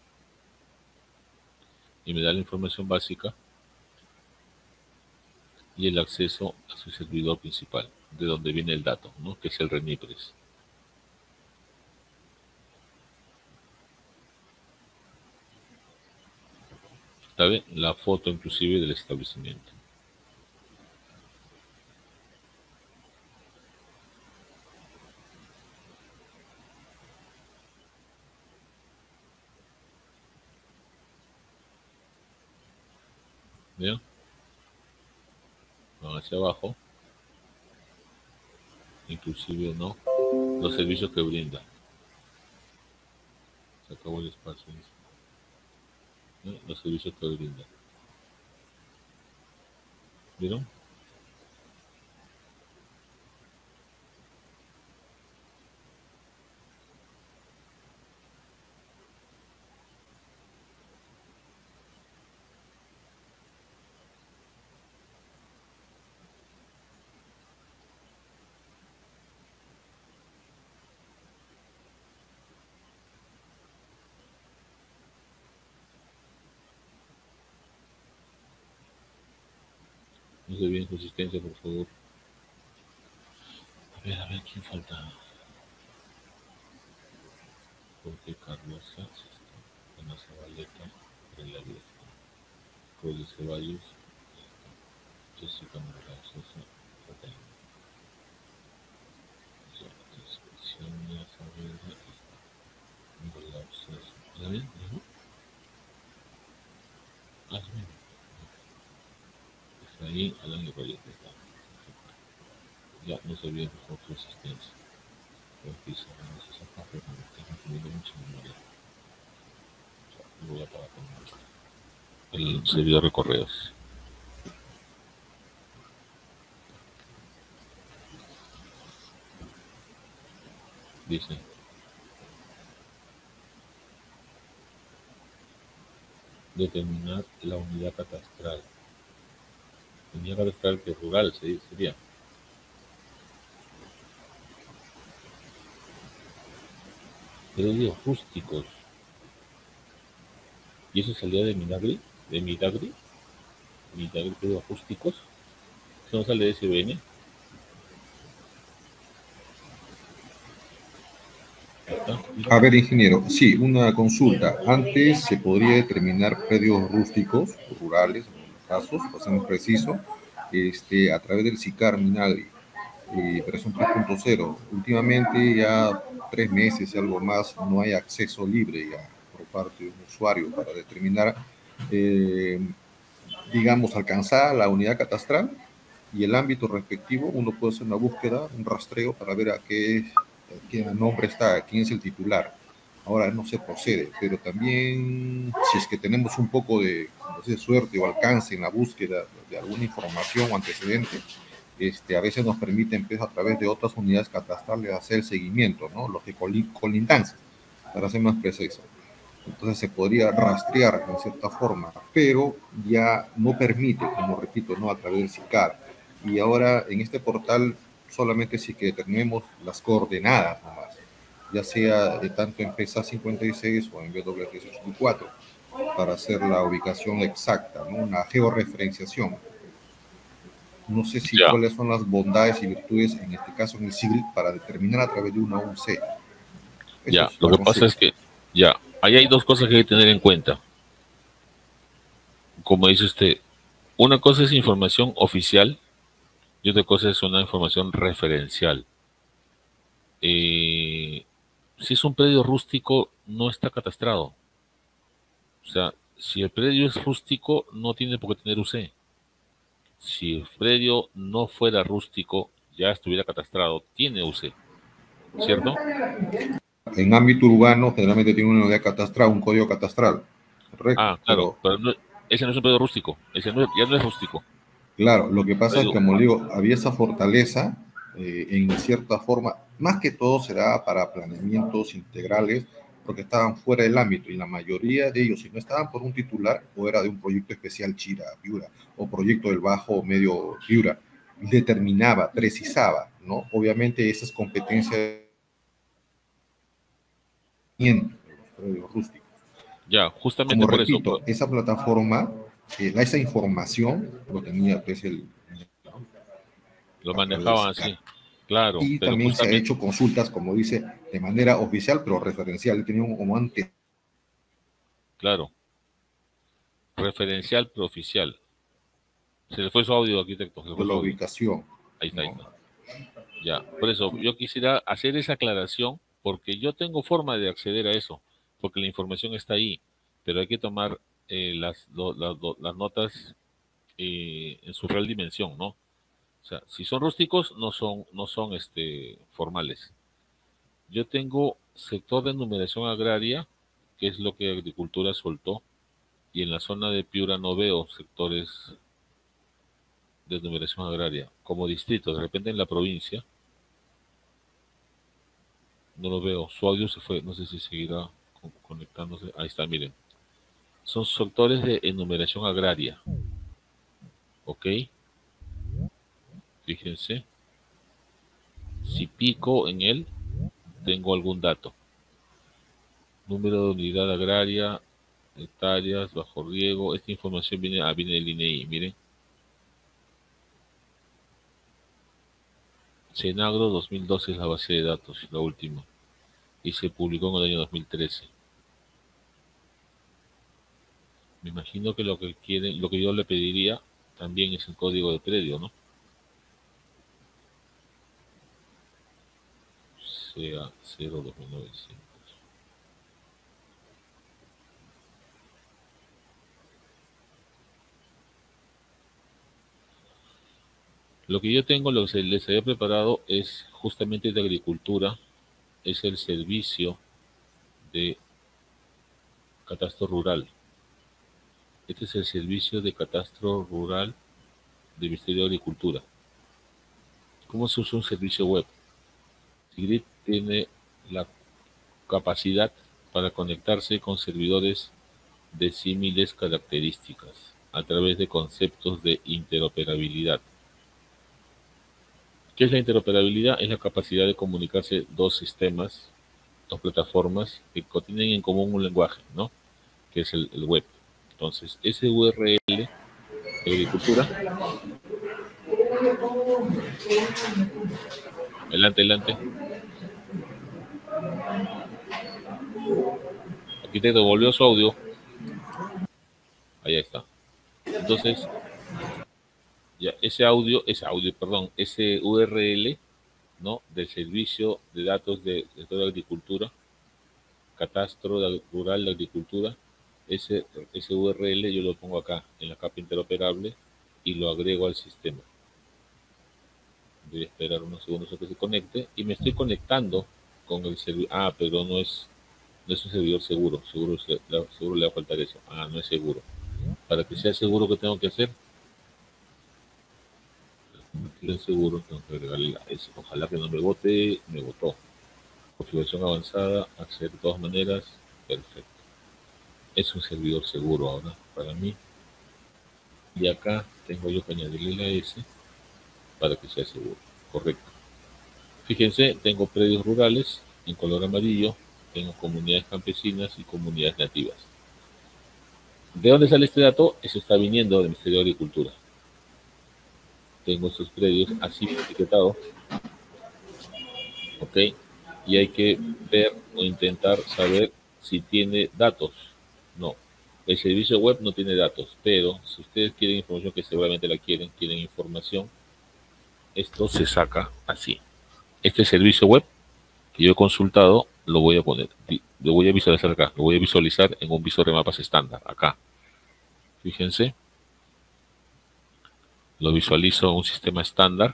y me da la información básica y el acceso a su servidor principal, de donde viene el dato, ¿no? Que es el RENIPRES. ¿Está bien? La foto inclusive del establecimiento. ¿Bien? Van hacia abajo, inclusive, ¿no? Los servicios que brinda. Se acabó el espacio. ¿No? Los servicios que brinda. ¿Vieron? No sé bien consistencia, por favor. A ver, a ver, ¿quién falta? Porque Carlos Sachs está. Ana Zabaleta, Relario está. Cruz Ceballos está. Jessica Morales Sosa, Fatal. Ya, Sonia Saavedra está. Nicolás Sosa. ¿Está bien? ¿No? Ah, está bien. Está ahí, Alan y Roger está. Ya, no se olviden por favor su asistencia. Empieza a hacer esa parte cuando esté consumiendo mucha memoria. Lo voy a apagar con esto. El servidor de correos. Dice, determinar la unidad catastral. Unidad catastral que rural sería. Predios rústicos. ¿Y eso salía de Minagri? ¿De Midagri? ¿Midagri predios rústicos? ¿Eso no sale de S B N? A ver, ingeniero, sí, una consulta. Antes se podría determinar predios rústicos, rurales, en algunos casos, para ser más preciso, este, a través del SICAR Minagri, eh, versión tres punto cero. Últimamente, ya tres meses y algo más, no hay acceso libre ya por parte de un usuario para determinar, eh, digamos, alcanzar la unidad catastral y el ámbito respectivo. Uno puede hacer una búsqueda, un rastreo para ver a qué, a qué nombre está, quién es el titular. Ahora no se procede, pero también si es que tenemos un poco de, de suerte o alcance en la búsqueda de alguna información o antecedente, este, a veces nos permiten pues, a través de otras unidades catastrales hacer el seguimiento, ¿no? Los de colindancia, para ser más preciso. Entonces se podría rastrear en cierta forma, pero ya no permite, como repito, ¿no? A través del SICAR. Y ahora en este portal solamente si que determinemos las coordenadas nomás, ya sea de tanto en P S A cincuenta y seis o en B W T ochenta y cuatro, para hacer la ubicación exacta, ¿no? Una georreferenciación. No sé si Ya, cuáles son las bondades y virtudes, en este caso en el S I G R I, para determinar a través de una U C. Eso ya. es Lo la que pasa es consulta. que, ya, ahí hay dos cosas que hay que tener en cuenta. Como dice usted, una cosa es información oficial y otra cosa es una información referencial. Eh, si es un predio rústico, no está catastrado. O sea, si el predio es rústico, no tiene por qué tener U C. Si el predio no fuera rústico, ya estuviera catastrado, tiene U C, ¿cierto? En ámbito urbano generalmente tiene una unidad catastral, un código catastral, correcto, Ah, claro, pero pero no, ese no es un predio rústico, ese no, ya no es rústico. claro, lo que pasa es que, Predio, como digo, había esa fortaleza, eh, en cierta forma, más que todo será para planeamientos integrales, porque estaban fuera del ámbito, y la mayoría de ellos, si no estaban por un titular, o era de un proyecto especial Chira, Piura, o proyecto del Bajo o Medio Piura, determinaba, precisaba, ¿no? Obviamente esas competencias en los predios rústicos. Ya, justamente Como por eso. repito, esa plataforma, eh, esa información lo tenía pues el... Lo a través del manejaban SICAR. así, claro, Y pero también se ha justamente, hecho consultas, como dice, de manera oficial, pero referencial. Tenía un como antes. claro, referencial pero oficial. Se le fue su audio, arquitecto, se le De fue la su audio. ubicación, Ahí está, ahí ¿no? está. Ya, por eso yo quisiera hacer esa aclaración porque yo tengo forma de acceder a eso, porque la información está ahí, pero hay que tomar eh, las, lo- las, lo- las notas eh, en su real dimensión, ¿no? O sea, si son rústicos, no son, no son este, formales. Yo tengo sector de numeración agraria, que es lo que Agricultura soltó, y en la zona de Piura no veo sectores de numeración agraria como distritos. De repente en la provincia no lo veo. Su audio se fue, no sé si seguirá con- conectándose. Ahí está, miren. Son sectores de enumeración agraria. ¿Ok? Fíjense. Si pico en él, tengo algún dato. Número de unidad agraria, hectáreas, bajo riego. Esta información viene, ah, viene del I N E I. Miren. Senagro dos mil doce es la base de datos, la última. Y se publicó en el año dos mil trece. Me imagino que lo que quieren, lo que yo le pediría también es el código de predio, ¿no? Sea cero dos mil novecientos. Lo que yo tengo, lo que les había preparado es justamente de agricultura, es el servicio de catastro rural. Este es el servicio de catastro rural del Ministerio de Agricultura. ¿Cómo se usa un servicio web? Sigrid tiene la capacidad para conectarse con servidores de símiles características a través de conceptos de interoperabilidad. ¿Qué es la interoperabilidad? Es la capacidad de comunicarse dos sistemas, dos plataformas que tienen en común un lenguaje, ¿no? Que es el, el web. Entonces, ese U R L de agricultura, adelante, adelante. Arquitecto, volvió su audio. Ahí está. Entonces, ya ese audio, ese audio, perdón, ese U R L, ¿no? Del servicio de datos de, de toda la agricultura, catastro de, rural de agricultura, ese, ese U R L yo lo pongo acá en la capa interoperable y lo agrego al sistema. Voy a esperar unos segundos a que se conecte y me estoy conectando con el servidor. Ah, pero no es, no es un servidor seguro. Seguro, seguro le va a faltar eso. Ah, no es seguro. Para que sea seguro, ¿qué tengo que hacer? Convertirlo en seguro, tengo que agregarle la S. Ojalá que no me bote. Me botó. Configuración avanzada, acceder de todas maneras. Perfecto. Es un servidor seguro ahora para mí. Y acá tengo yo que añadirle la S para que sea seguro. Correcto. Fíjense, tengo predios rurales en color amarillo, tengo comunidades campesinas y comunidades nativas. ¿De dónde sale este dato? Eso está viniendo del Ministerio de Agricultura. Tengo estos predios así etiquetados, ¿ok? Y hay que ver o intentar saber si tiene datos. No, el servicio web no tiene datos, pero si ustedes quieren información, que seguramente la quieren, quieren información, esto se saca así. Este servicio web que yo he consultado, lo voy a poner, lo voy a visualizar acá, lo voy a visualizar en un visor de mapas estándar, acá. Fíjense, lo visualizo en un sistema estándar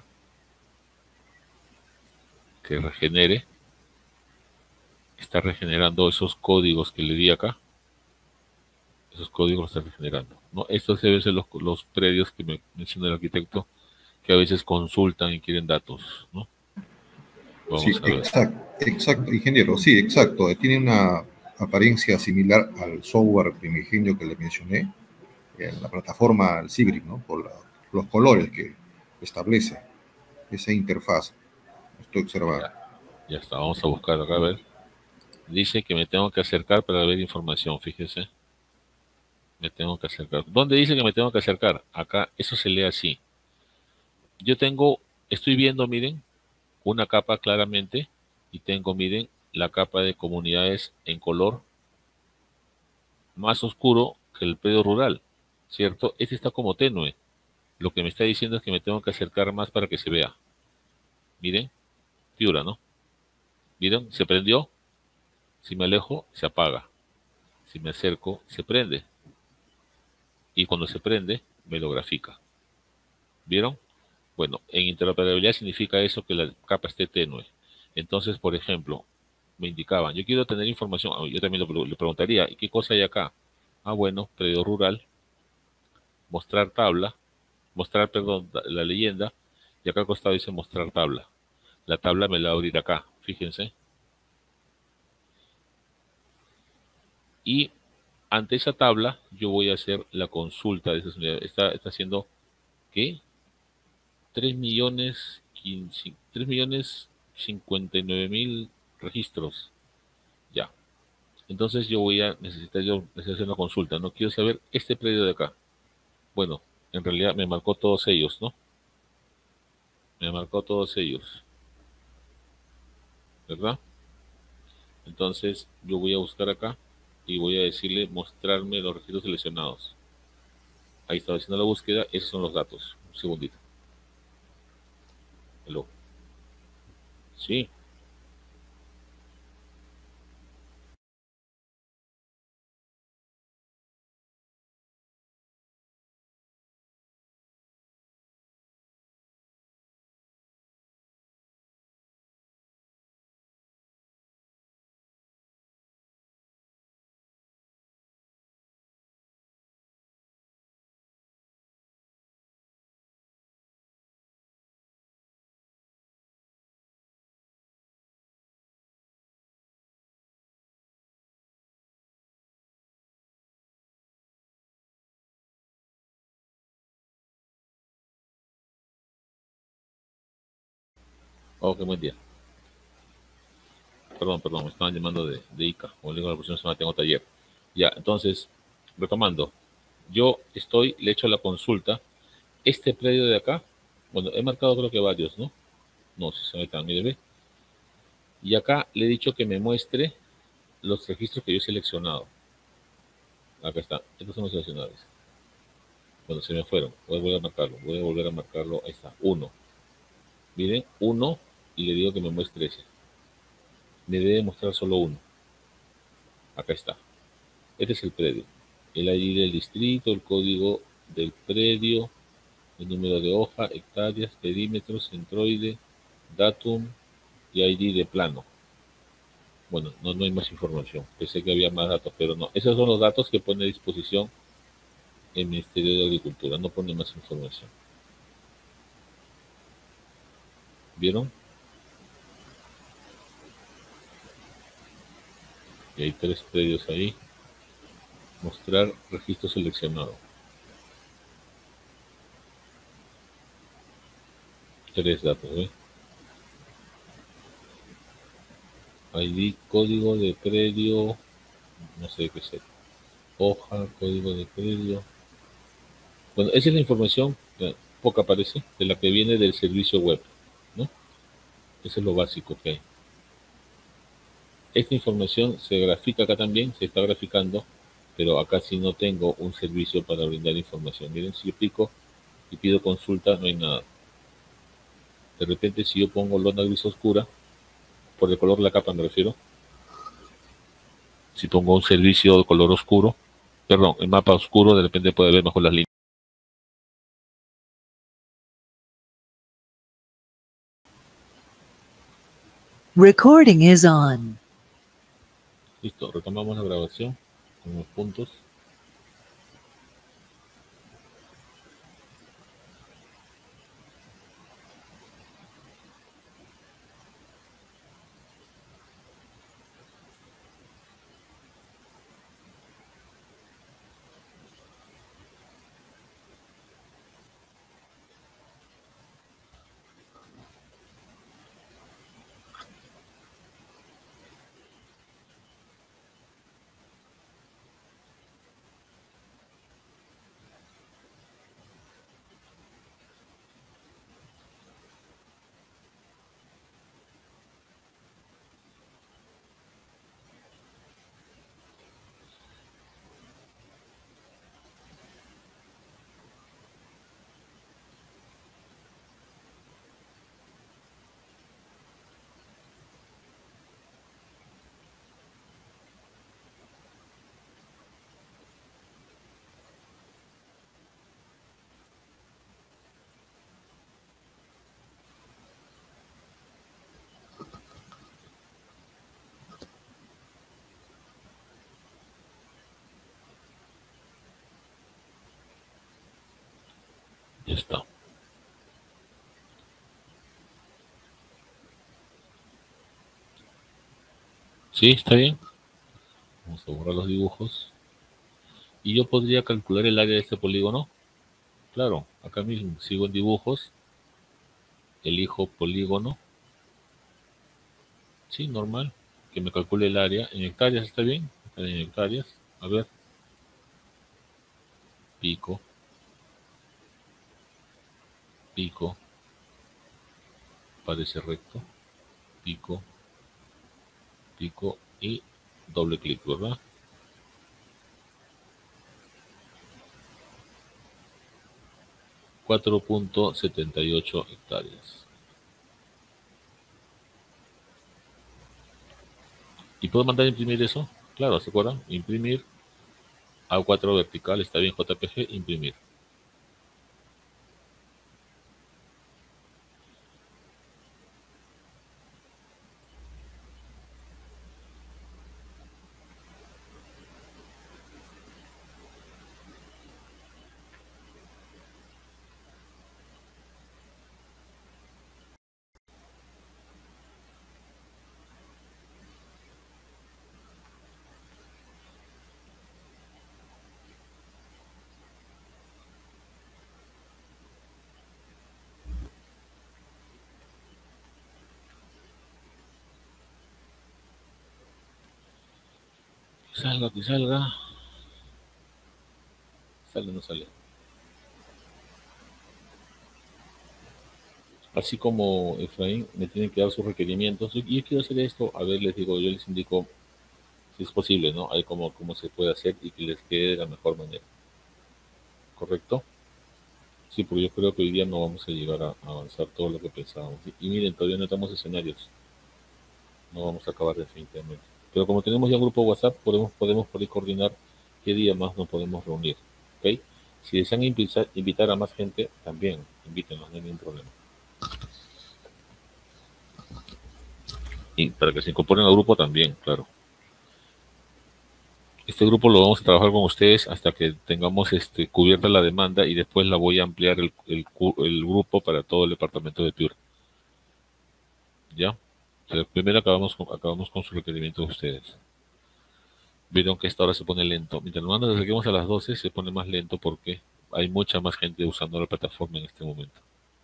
que regenere, está regenerando esos códigos que le di acá, esos códigos los está regenerando, ¿no? Estos deben ser los, los predios que me menciona el arquitecto, que a veces consultan y quieren datos, ¿no? Sí, Vamos a ver. exacto, exacto, ingeniero, sí, exacto. Tiene una apariencia similar al software primigenio que le mencioné, en la plataforma, el Sigrid, ¿no? Por la, los colores que, establece esa interfaz. Estoy observando. Ya, ya está, vamos a buscar acá a ver. Dice que me tengo que acercar para ver información, fíjese. Me tengo que acercar. ¿Dónde dice que me tengo que acercar? Acá, eso se lee así. Yo tengo, estoy viendo, miren, una capa claramente y tengo, miren, la capa de comunidades en color más oscuro que el predio rural, ¿cierto? Este está como tenue. Lo que me está diciendo es que me tengo que acercar más para que se vea. Miren, Piura, ¿no? Miren, se prendió. Si me alejo, se apaga. Si me acerco, se prende. Y cuando se prende, me lo grafica. ¿Vieron? Bueno, en interoperabilidad significa eso, que la capa esté tenue. Entonces, por ejemplo, me indicaban, yo quiero tener información, ah, yo también lo- le preguntaría, ¿y qué cosa hay acá? Ah, bueno, predio rural, mostrar tabla, mostrar, perdón, la leyenda, y acá al costado dice mostrar tabla. La tabla me la va a abrir acá, fíjense. Y ante esa tabla, yo voy a hacer la consulta de esas unidades. Está, está haciendo, ¿qué? tres millones, quince, tres millones cincuenta y nueve mil registros. Ya. Entonces yo voy a necesitar yo necesito hacer una consulta. No quiero saber este predio de acá. Bueno, en realidad me marcó todos ellos, ¿no? Me marcó todos ellos, ¿verdad? Entonces yo voy a buscar acá y voy a decirle mostrarme los registros seleccionados. Ahí está haciendo la búsqueda. Esos son los datos. Un segundito. Hello. Sí. Oh, qué buen día. Perdón, perdón, me estaban llamando de, de ICA, o le digo la próxima semana tengo taller. Ya, entonces, retomando, yo estoy, le he hecho la consulta, este predio de acá, bueno, he marcado creo que varios, ¿no? No, si se metan, mire, ve. Y acá le he dicho que me muestre los registros que yo he seleccionado. Acá está, estos son los seleccionados. Bueno, se me fueron, voy a volver a marcarlo, voy a volver a marcarlo, ahí está, uno. Miren, uno, y le digo que me muestre ese. Me debe mostrar solo uno. Acá está. Este es el predio. El I D del distrito, el código del predio, el número de hoja, hectáreas, perímetros, centroide, datum y I D de plano. Bueno, no, no hay más información. Pensé que había más datos, pero no. Esos son los datos que pone a disposición el Ministerio de Agricultura. No pone más información. ¿Vieron? Y hay tres predios ahí. Mostrar registro seleccionado. Tres datos, ¿eh? I D, código de predio, no sé qué es. Hoja, código de predio. Bueno, esa es la información, eh, poca parece, de la que viene del servicio web, ¿no? Eso es lo básico que hay. Esta información se grafica acá también, se está graficando, pero acá sí no tengo un servicio para brindar información. Miren, si yo pico y pido consulta, no hay nada. De repente, si yo pongo lona gris oscura, por el color de la capa me refiero, si pongo un servicio de color oscuro, perdón, el mapa oscuro, de repente puede ver mejor las líneas. Recording is on. Listo, retomamos la grabación con los puntos. está. ¿Sí? ¿Está bien? Vamos a borrar los dibujos. Y yo podría calcular el área de este polígono. Claro, acá mismo sigo en dibujos, elijo polígono. Sí, normal. Que me calcule el área. En hectáreas, ¿está bien? En hectáreas. A ver. Pico. Pico. Parece recto. Pico. Pico y doble clic, ¿verdad? cuatro punto setenta y ocho hectáreas. ¿Y puedo mandar a imprimir eso? Claro, ¿se acuerdan? Imprimir A cuatro vertical, está bien, J P G, imprimir. Que salga, que salga. Sale, no sale. Así como Efraín me tienen que dar sus requerimientos. Y yo quiero hacer esto. A ver, les digo, yo les indico si es posible, ¿no? Hay como cómo se puede hacer y que les quede de la mejor manera. ¿Correcto? Sí, porque yo creo que hoy día no vamos a llegar a, a avanzar todo lo que pensábamos. Y, y miren, todavía no estamos escenarios. No vamos a acabar definitivamente. Pero como tenemos ya un grupo WhatsApp, podemos, podemos por ahí coordinar qué día más nos podemos reunir. ¿Ok? Si desean invitar, invitar a más gente, también invítenlos, no hay ningún problema. Y para que se incorporen al grupo también, claro. Este grupo lo vamos a trabajar con ustedes hasta que tengamos este, cubierta la demanda y después la voy a ampliar el, el, el grupo para todo el departamento de Piura. ¿Ya? O sea, primero acabamos con, acabamos con sus requerimientos de ustedes. Vieron que esta hora se pone lento. Mientras nos nos acerquemos a las doce se pone más lento porque hay mucha más gente usando la plataforma en este momento.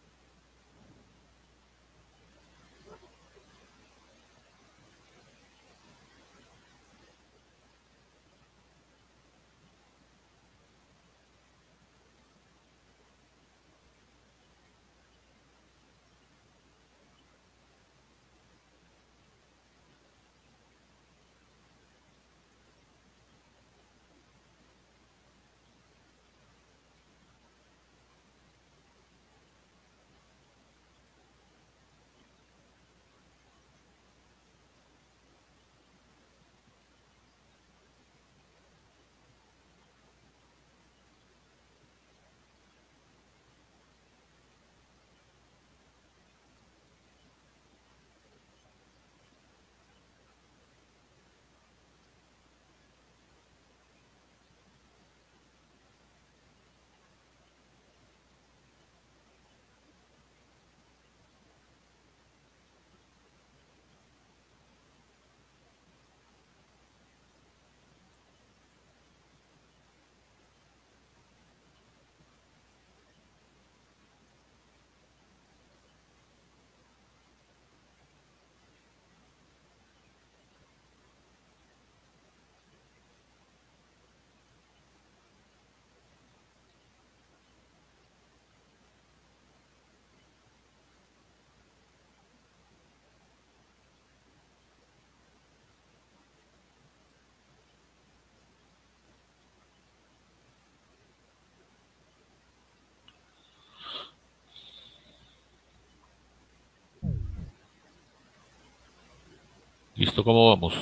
¿Listo? ¿Cómo vamos?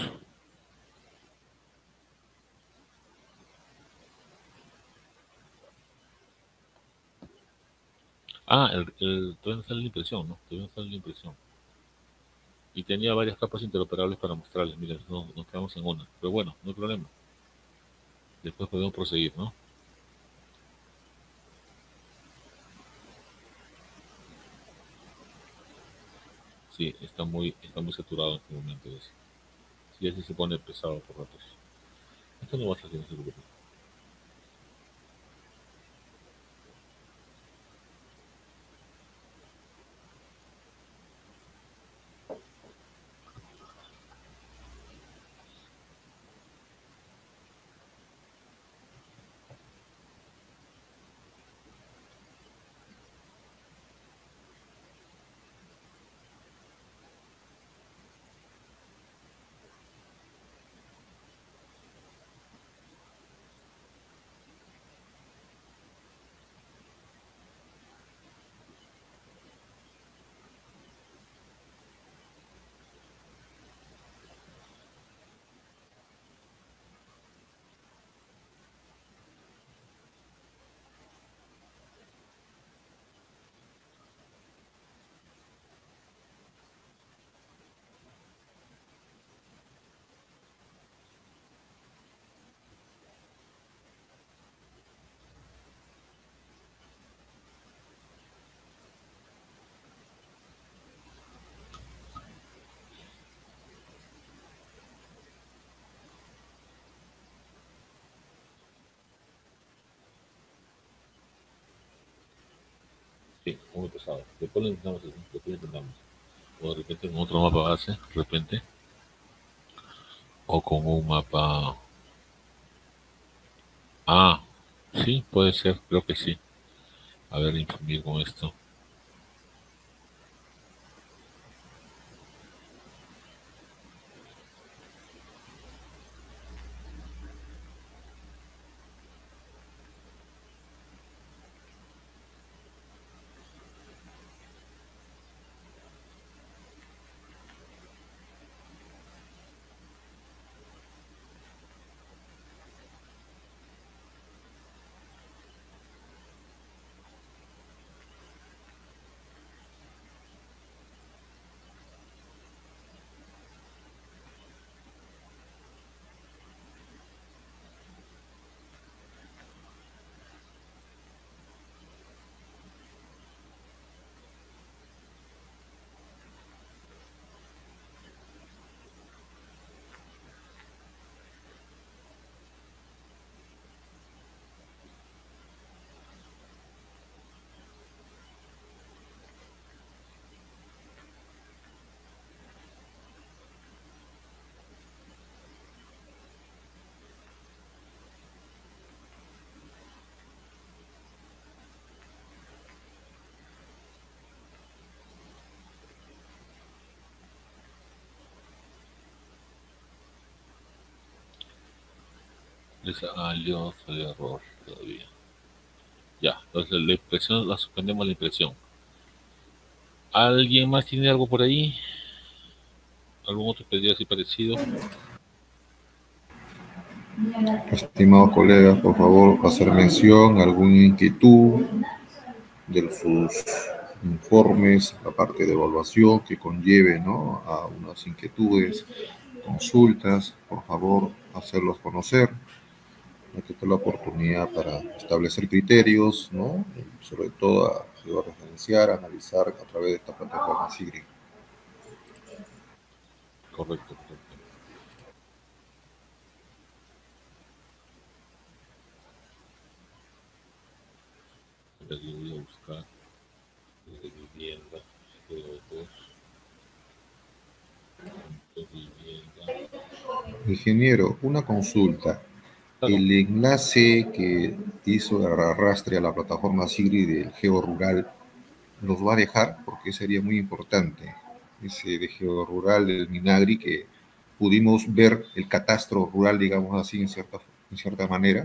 Ah, el, el, todavía no sale la impresión, ¿no? Todavía no sale la impresión. Y tenía varias capas interoperables para mostrarles. Miren, no, nos quedamos en una. Pero bueno, no hay problema. Después podemos proseguir, ¿no? Sí, está muy, está muy saturado en este momento. Ese. Sí, ese se pone pesado por ratos. Esto no va a salir, no se preocupe. Sí, muy pesado. Después lo intentamos así, después lo intentamos. O de repente con otro mapa base, de repente. O con un mapa. Ah, sí, puede ser, creo que sí. A ver, imprimir con esto. Les salió, salió error todavía. Ya, entonces la impresión, la suspendemos la impresión. ¿Alguien más tiene algo por ahí? ¿Algún otro pedido así parecido? Estimados colegas, por favor, hacer mención a alguna inquietud de sus informes, la parte de evaluación que conlleve, ¿no?, a unas inquietudes, consultas, por favor, hacerlos conocer. Hay que tener la oportunidad para establecer criterios, ¿no?, y sobre todo a, a referenciar, analizar a través de esta plataforma Sigri. Correcto, correcto. Aquí voy a buscar desde vivienda, dos, vivienda. Ingeniero, una consulta. Claro, El enlace que hizo el arrastre a la plataforma Sigri del Geo Rural, ¿nos va a dejar? Porque sería muy importante. Ese de Geo Rural del Minagri, que pudimos ver el catastro rural, digamos así, en cierta, en cierta manera.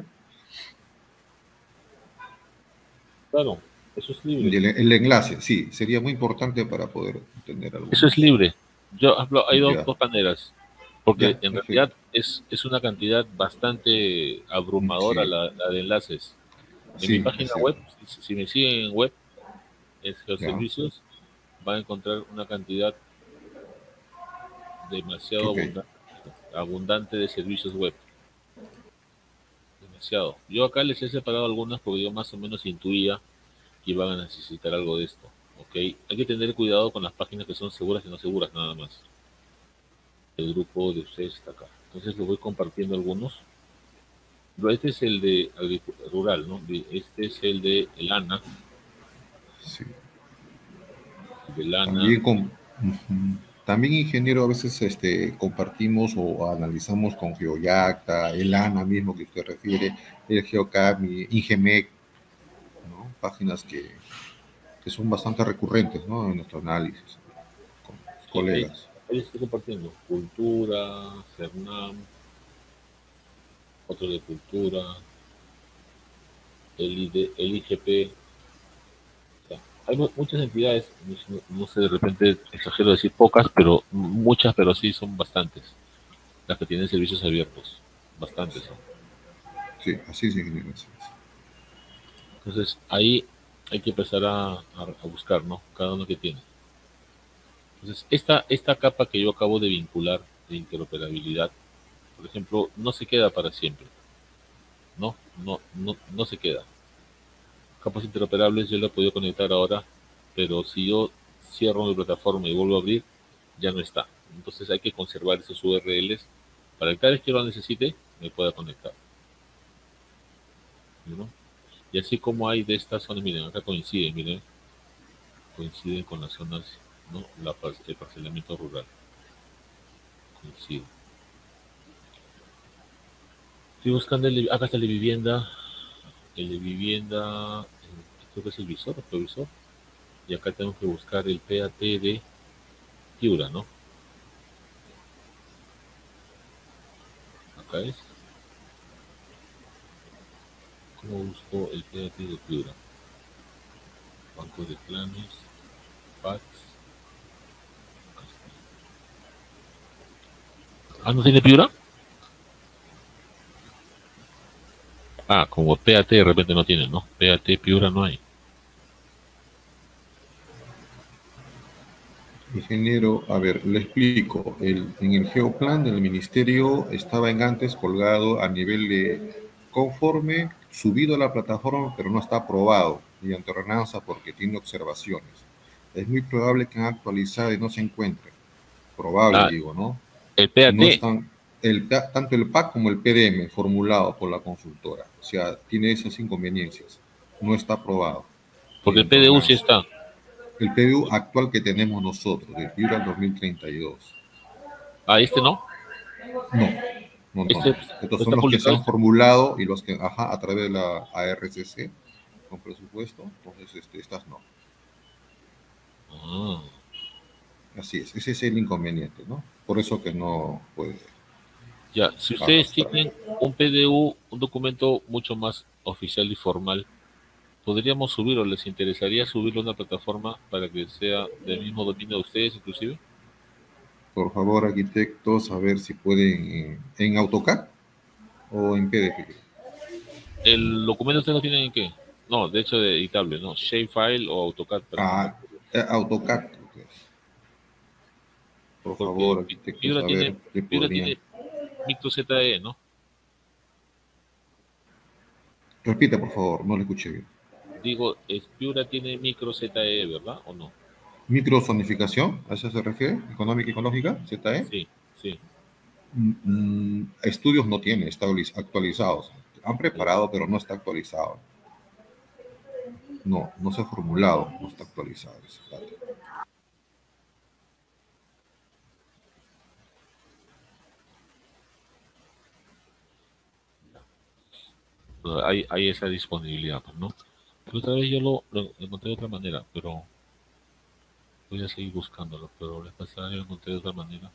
claro, eso es libre. El, el enlace, sí, sería muy importante para poder tener Eso es algunos. libre. Yo hablo, hay dos, Ya, dos maneras, porque ya, en perfecto. realidad es, es una cantidad bastante abrumadora Sí, la, la de enlaces. En mi sí, es página web, cierto. si, si me siguen en web, en Ya, geoservicios, van a encontrar una cantidad demasiado ok. abundante, abundante de servicios web. Demasiado. Yo acá les he separado algunas porque yo más o menos intuía que iban a necesitar algo de esto. Ok, hay que tener cuidado con las páginas que son seguras y no seguras nada más. El grupo de ustedes está acá. Entonces les voy compartiendo algunos. Pero este es el de agricultura rural, ¿no? Este es el de el ANA. Sí. El de ANA. También, con, ujú. También, ingeniero, a veces este, compartimos o analizamos con GeoYacta, el ANA mismo que usted refiere, el GeoCam, Ingemec, ¿no? Páginas que, que son bastante recurrentes, ¿no? En nuestro análisis con los Sí, ahí, colegas. ahí estoy compartiendo. Cultura, CERNAM, otro de cultura, el, I D, el I G P. O sea, hay mu- muchas entidades, no, no sé, de repente exagero decir pocas, pero muchas, pero sí son bastantes. Las que tienen servicios abiertos. Bastantes son. Sí, así es, ingeniero. Así es. Entonces ahí hay que empezar a, a- a buscar, ¿no? Cada uno que tiene. Entonces, esta, esta capa que yo acabo de vincular de interoperabilidad, por ejemplo, no se queda para siempre. No, no, no, no se queda. Capas interoperables yo la he podido conectar ahora, pero si yo cierro mi plataforma y vuelvo a abrir, ya no está. Entonces hay que conservar esos U R Ls para que cada vez que lo necesite me pueda conectar. ¿No? Y así como hay de estas zonas, miren, acá coinciden, miren, coinciden con las zonas, ¿no? La, el parcelamiento rural coincide. Estoy buscando el de, acá está el de vivienda, el de vivienda, eh, creo que es el visor, el visor, y acá tengo que buscar el P A T de Piura, ¿no? Acá es. ¿Cómo busco el P A T de Piura? Banco de planes, P A T S. Ah, ¿no tiene Piura? Ah, como P A T de repente no tiene, ¿no? P A T Piura no hay. Ingeniero, a ver, le explico. El, en el geoplan del ministerio estaba en antes colgado a nivel de conforme, subido a la plataforma, pero no está aprobado mediante ordenanza porque tiene observaciones. Es muy probable que han actualizado y no se encuentre. Probable, Ah, digo, ¿no? el No P A T, están, el, tanto el P A C como el P D M formulado por la consultora. O sea, tiene esas inconveniencias. No está aprobado porque el mediante P D U sí ordenanza. está. El P D U actual que tenemos nosotros, del Piura dos mil treinta y dos. Ah, este no. No, no, no, Este no. no Estos son está los que se publicado han este. formulado y los que, ajá, a través de la A R C C con presupuesto. Entonces, este, estas no. Ah, Así es, ese es el inconveniente, ¿no? Por eso que no puede ya, si ustedes arrastrar. tienen un P D U, un documento mucho más oficial y formal, podríamos subirlo. ¿Les interesaría subirlo a una plataforma para que sea del mismo dominio de ustedes, inclusive? Por favor, arquitectos, a ver si pueden en, en AutoCAD o en P D F. ¿El documento ustedes lo tienen en qué? No, de hecho, de editable, ¿no? Shapefile o AutoCAD para Ah, convertirlo. eh, AutoCAD, pues. Por Porque favor, Pi- arquitectos, Piura a tiene, ver qué Piura podrían. tiene micro Z E, ¿no? Repite, por favor, no le escuché bien. Digo, es, Piura tiene micro Z E, ¿verdad? ¿O no? Microzonificación, ¿a eso se refiere? Económica y ecológica, Z E. Sí, sí. Mm, mm, estudios no tiene actualizados. Han preparado, pero no está actualizado. No, no se ha formulado, no está actualizado ese dato. Pero hay, hay esa disponibilidad, pues, ¿no? Pero otra vez yo lo, lo encontré de otra manera, pero voy a seguir buscándolo. Pero la pasada yo lo encontré de otra manera.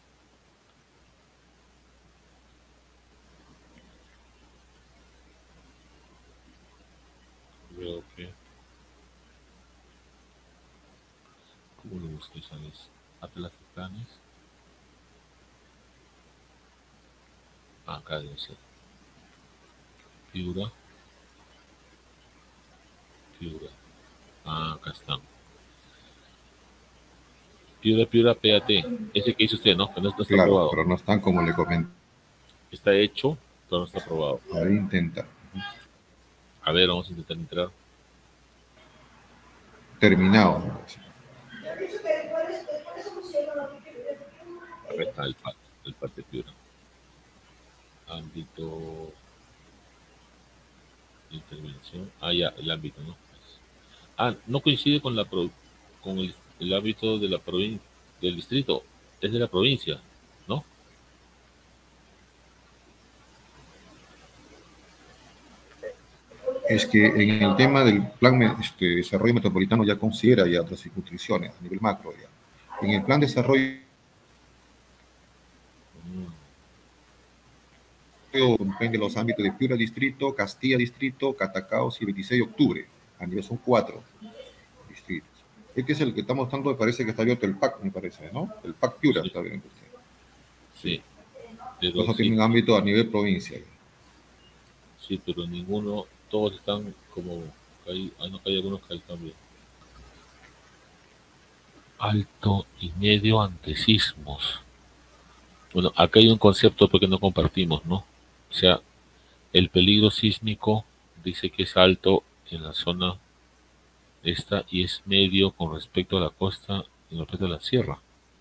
Veo que... ¿Cómo lo busqué, sabes? Atlas de planes. Ah, acá debe ser. Piura. Piura. Ah, acá están. Piura, Piura, P A T. Ese que hizo usted, ¿no? Que no, no está Claro, aprobado. pero no están como le comenté. Está hecho, pero no está aprobado. A ver, intenta. A ver, vamos a intentar entrar. terminado. Me parece. Acá está el P A T, el P A T de Piura. Ámbito de intervención. Ah, ya, el ámbito, ¿no? Ah, no coincide con la pro, con el, el ámbito de la provincia, del distrito, es de la provincia, ¿no? Es que en el tema del plan me- este, desarrollo metropolitano ya considera ya otras circunscripciones a nivel macro ya. En el plan de desarrollo comprende los ámbitos de Piura Distrito, Castilla Distrito, Catacaos y veintiséis de octubre. A nivel son cuatro distritos. Este es el que estamos mostrando, me parece que está abierto el P A C, me parece, ¿no? El P A C Piura Sí, está abierto usted. sí, Por pero eso tiene sí, un ámbito a nivel provincia. sí, pero ninguno, todos están como, hay, ah, no, hay algunos que hay también. Alto y medio ante sismos. Bueno, acá hay un concepto porque no compartimos, ¿no? O sea, el peligro sísmico dice que es alto en la zona esta y es medio con respecto a la costa y respecto a la sierra.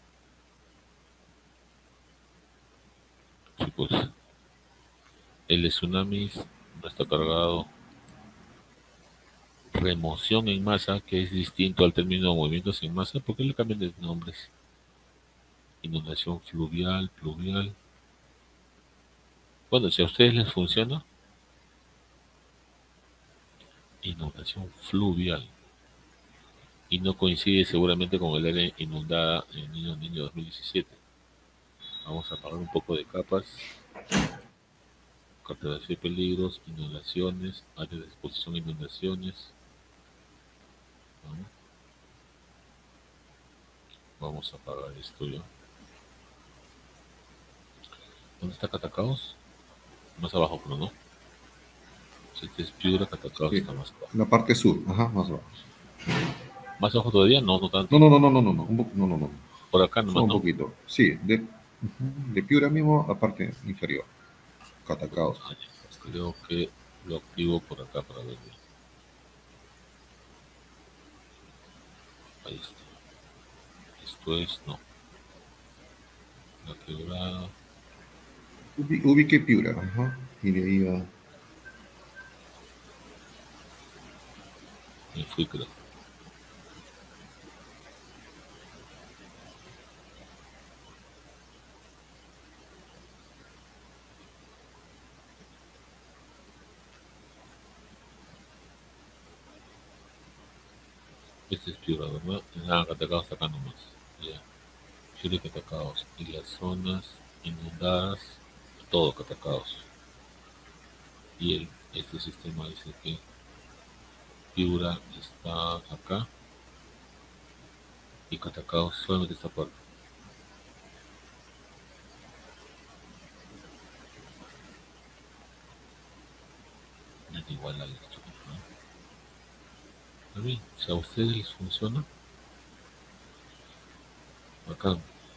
Sí, pues el de tsunamis no está cargado. Remoción en masa, que es distinto al término movimientos en masa, ¿por qué le cambian de nombres? Inundación fluvial, pluvial. Bueno, si a ustedes les funciona, inundación fluvial. Y no coincide seguramente con el área inundada en Niño Niño dos mil diecisiete. Vamos a apagar un poco de capas. Cartografía de peligros, inundaciones, área de exposición a inundaciones. Vamos, vamos a apagar esto ya. ¿Dónde está Catacaos? Más abajo, pero no. Si este es Piura, Catacaos Sí, está más abajo. la parte sur, ajá, más abajo. ¿Más abajo todavía? No, no tanto. No, no, no, no, no, no, no, un po- no, no, no. Por acá nomás, Solo un ¿no? poquito. Sí, de, ujú, de Piura mismo, la parte inferior. Catacaos. Ah, ya. Creo que lo activo por acá para verlo. Ahí está. Esto es, no. La quebrada. Ubi- Ubique Piura, ajá. Y de ahí va. Me fui, creo. Este es Piura, ¿verdad? Nada, Catacaos está acá nomás. Ya. Piura y Catacaos. Y las zonas inundadas, todo Catacaos. Y el, este sistema dice que Piura está acá y Catacaos solamente esta parte. Es igual a esto, ¿no? Está bien. Si a ustedes les funciona, acá.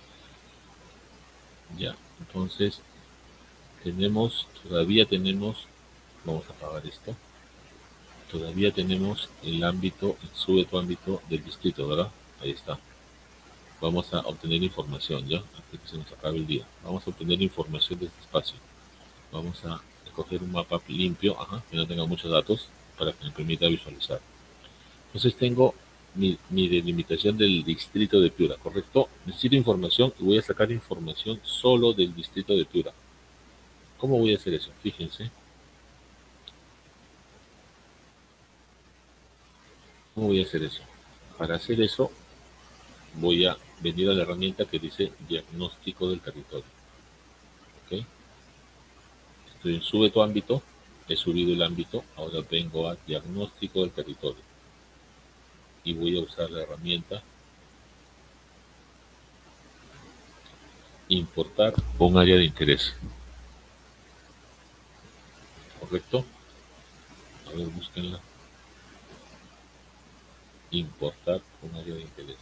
Ya. Entonces, tenemos, todavía tenemos, vamos a apagar esto. Todavía tenemos el ámbito, el sube tu ámbito del distrito, ¿verdad? Ahí está. Vamos a obtener información, ¿ya? Antes que se nos acabe el día. Vamos a obtener información de este espacio. Vamos a escoger un mapa limpio, ajá, que no tenga muchos datos, para que me permita visualizar. Entonces tengo mi, mi delimitación del distrito de Piura, ¿correcto? Necesito información y voy a sacar información solo del distrito de Piura. ¿Cómo voy a hacer eso? Fíjense. ¿Cómo voy a hacer eso? Para hacer eso, voy a venir a la herramienta que dice diagnóstico del territorio. ¿Ok? Estoy en sube tu ámbito, he subido el ámbito, ahora vengo a diagnóstico del territorio y voy a usar la herramienta importar un área de interés. ¿Correcto? A ver, búsquenla. Importar un área de interés.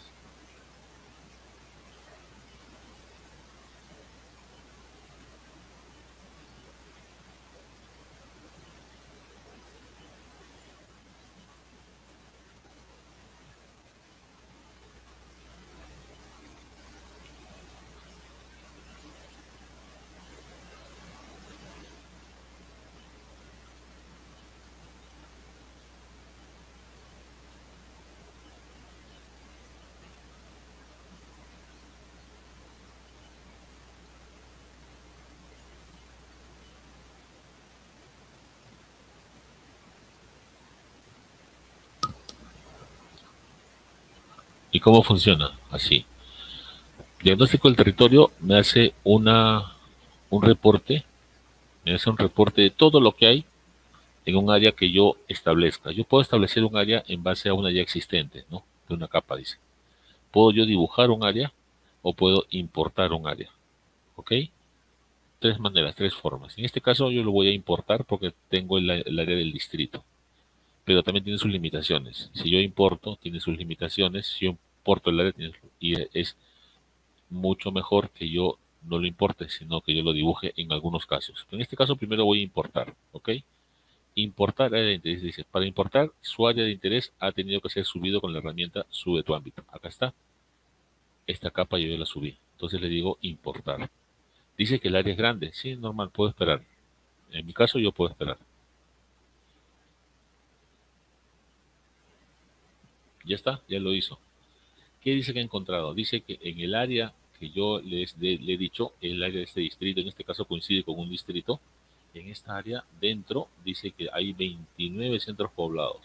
¿Y cómo funciona? Así. Diagnóstico del territorio me hace una, un reporte, me hace un reporte de todo lo que hay en un área que yo establezca. Yo puedo establecer un área en base a una ya existente, ¿no? De una capa, dice. Puedo yo dibujar un área o puedo importar un área, ¿ok? Tres maneras, tres formas. En este caso yo lo voy a importar porque tengo el, el área del distrito, pero también tiene sus limitaciones. Si yo importo, tiene sus limitaciones. Si yo importo el área, tiene, y es mucho mejor que yo no lo importe, sino que yo lo dibuje en algunos casos. En este caso primero voy a importar, ¿ok? Importar área de interés. Dice, para importar su área de interés ha tenido que ser subido con la herramienta Sube tu ámbito. Acá está. Esta capa yo ya la subí. Entonces le digo importar. Dice que el área es grande. Sí, normal, puedo esperar. En mi caso yo puedo esperar. Ya está, ya lo hizo. ¿Qué dice que ha encontrado? Dice que en el área que yo les de, le he dicho, el área de este distrito, en este caso coincide con un distrito, en esta área dentro dice que hay veintinueve centros poblados.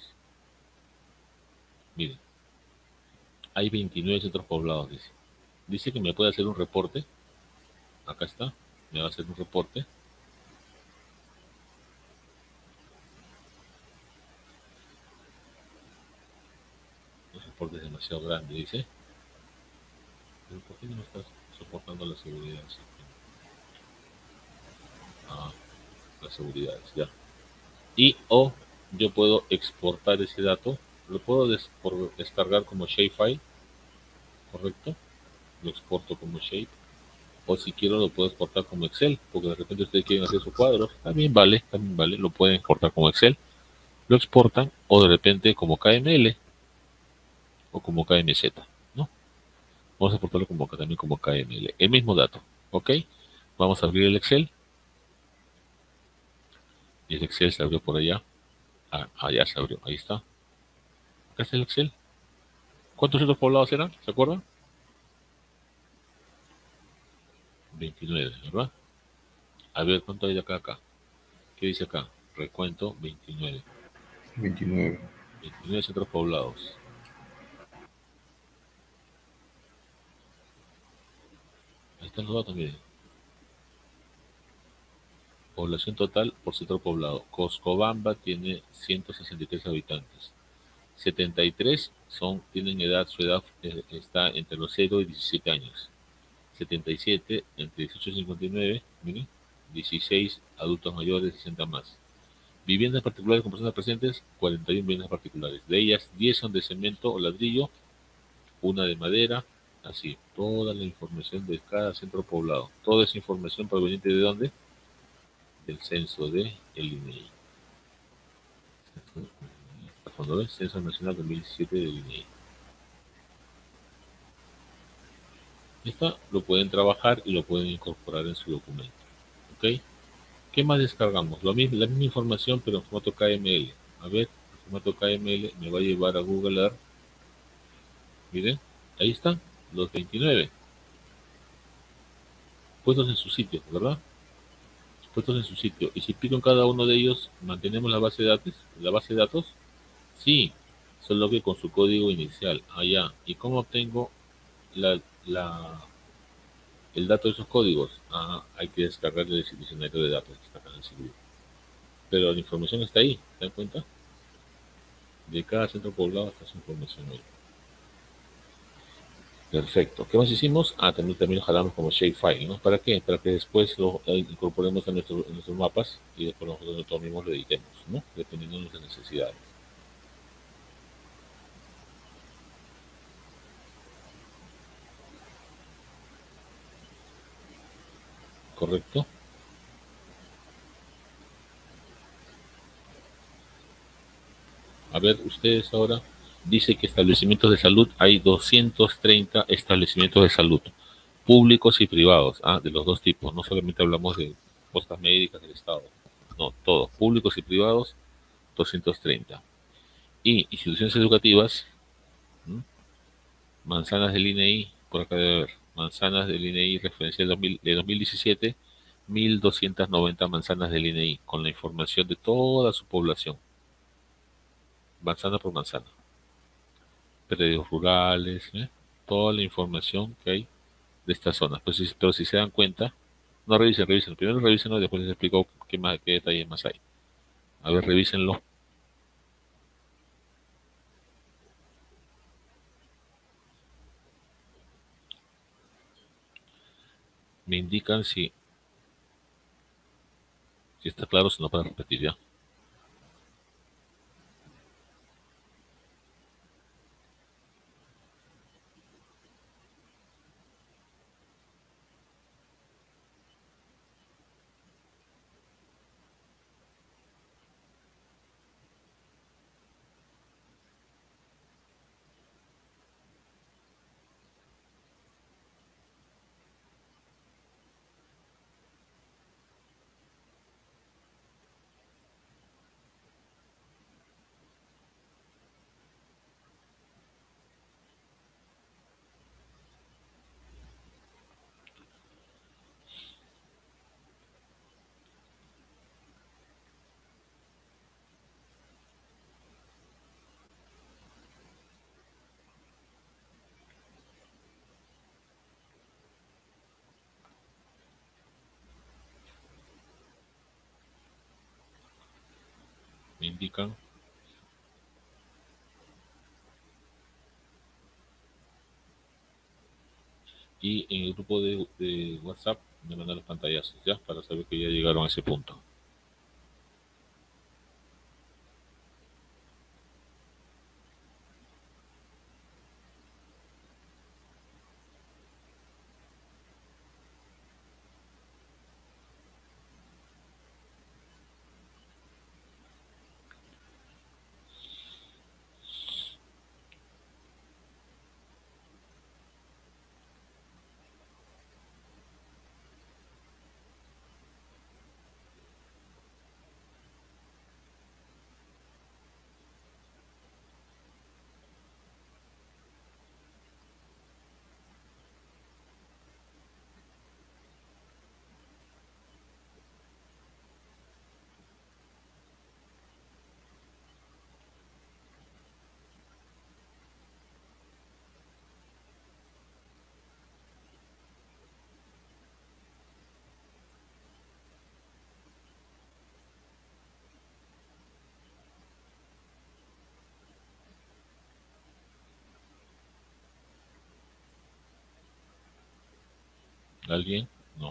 Miren, hay veintinueve centros poblados, dice. Dice que me puede hacer un reporte. Acá está, me va a hacer un reporte. El reporte es demasiado grande, dice. ¿Pero por qué no estás soportando la seguridad? Ah, las seguridades, ya. Y o yo puedo exportar ese dato, lo puedo des por descargar como shapefile, correcto, lo exporto como shape, o si quiero lo puedo exportar como Excel, porque de repente ustedes quieren hacer sus cuadros, también vale, también vale, lo pueden exportar como Excel, lo exportan, o de repente como K M L o como K M Z, ¿no? Vamos a exportarlo como también como K M L, el mismo dato, ¿ok? Vamos a abrir el Excel, y el Excel se abrió por allá, ah, allá se abrió, ahí está, acá está el Excel. ¿Cuántos centros poblados eran? ¿Se acuerdan? veintinueve, ¿verdad? A ver, ¿cuánto hay de acá a acá? ¿Qué dice acá? Recuento veintinueve. veintinueve. veintinueve centros poblados. Ahí están los datos, miren. Población total por centro poblado. Coscobamba tiene ciento sesenta y tres habitantes. setenta y tres son, tienen edad, su edad eh, está entre los cero y diecisiete años. setenta y siete entre dieciocho y cincuenta y nueve, miren. dieciséis adultos mayores, sesenta más. Viviendas particulares con personas presentes, cuarenta y una viviendas particulares. De ellas, diez son de cemento o ladrillo, una de madera, así. Toda la información de cada centro poblado. Toda esa información proveniente de dónde? Del censo de el I N E I. Cuando ves, Censo Nacional dos mil diecisiete del I N E I. Esta lo pueden trabajar y lo pueden incorporar en su documento. ¿Ok? ¿Qué más descargamos? Lo mismo, la misma información, pero en formato K M L. A ver, en formato K M L me va a llevar a Google Earth. Miren, ahí están los veintinueve. Puestos en su sitio, ¿verdad? Puestos en su sitio. Y si pico en cada uno de ellos, ¿mantenemos la base de datos? ¿La base de datos? Sí, solo que con su código inicial. Allá. ¿Y cómo obtengo la, la, el dato de esos códigos? Ah, hay que descargar el diccionario de datos que está acá en el sitio. Pero la información está ahí, ¿te dan cuenta? De cada centro poblado está su información ahí. Perfecto. ¿Qué más hicimos? Ah, también, también lo jalamos como shapefile, ¿no? ¿Para qué? Para que después lo eh, incorporemos a, nuestro, a nuestros mapas y después nosotros, nosotros mismos lo editemos, ¿no? Dependiendo de nuestras necesidades. ¿Correcto? A ver, ustedes ahora dice que establecimientos de salud, hay doscientos treinta establecimientos de salud, públicos y privados, ah, de los dos tipos. No solamente hablamos de postas médicas del Estado, no, todos, públicos y privados, doscientos treinta. Y instituciones educativas, ¿m? Manzanas del I N E I, por acá debe haber, manzanas del I N E I referencia de, dos mil, de dos mil diecisiete, mil doscientas noventa manzanas del I N E I, con la información de toda su población, manzana por manzana. predios rurales, ¿eh? Toda la información que hay de estas zonas. Pues, si- pero si se dan cuenta, no revisen, revisen. Primero revisen y después les explico qué más, qué detalles más hay. A ver, revísenlo. Me indican si, si está claro, si no para repetir ya. Me indican. Y en el grupo de, de WhatsApp me mandan los pantallazos, ¿ya? Para saber que ya llegaron a ese punto. ¿Alguien? No.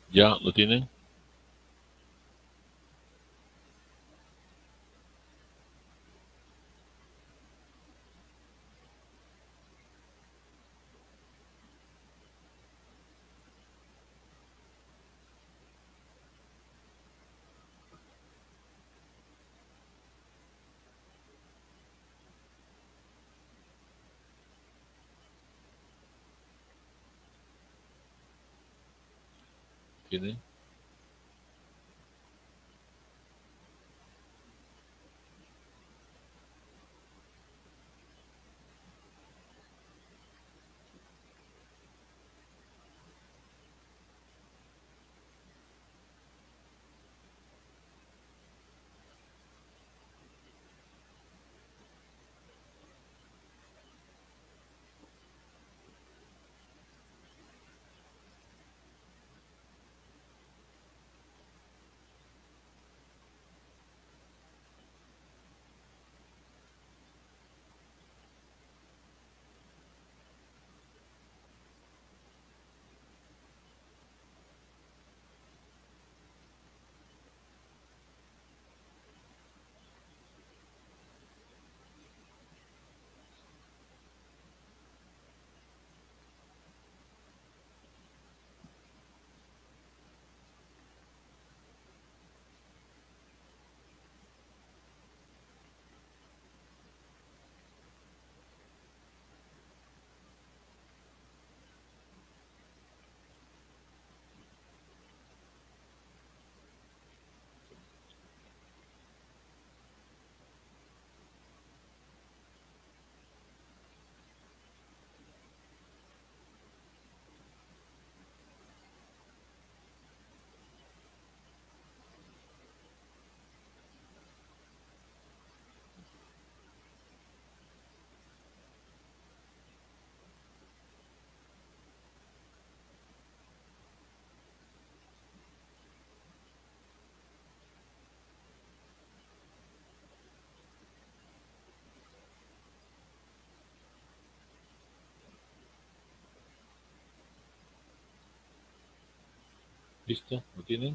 ¿Ya lo tienen? ¿Tienen? ¿Listo? ¿Lo tienen?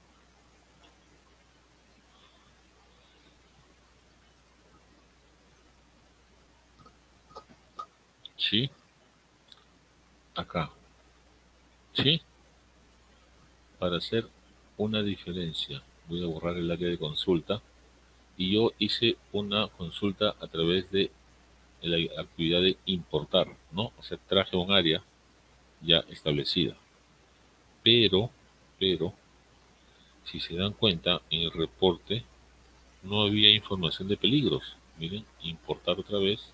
Sí. Acá. Sí. Para hacer una diferencia, voy a borrar el área de consulta. Y yo hice una consulta a través de la actividad de importar, ¿no? O sea, traje un área ya establecida. Pero, pero, si se dan cuenta, en el reporte no había información de peligros. Miren, importar otra vez.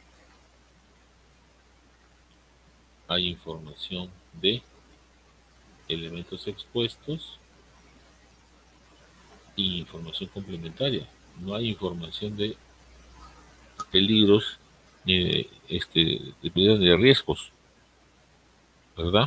Hay información de elementos expuestos y información complementaria. No hay información de peligros ni de, este, de peligros ni de riesgos, ¿verdad?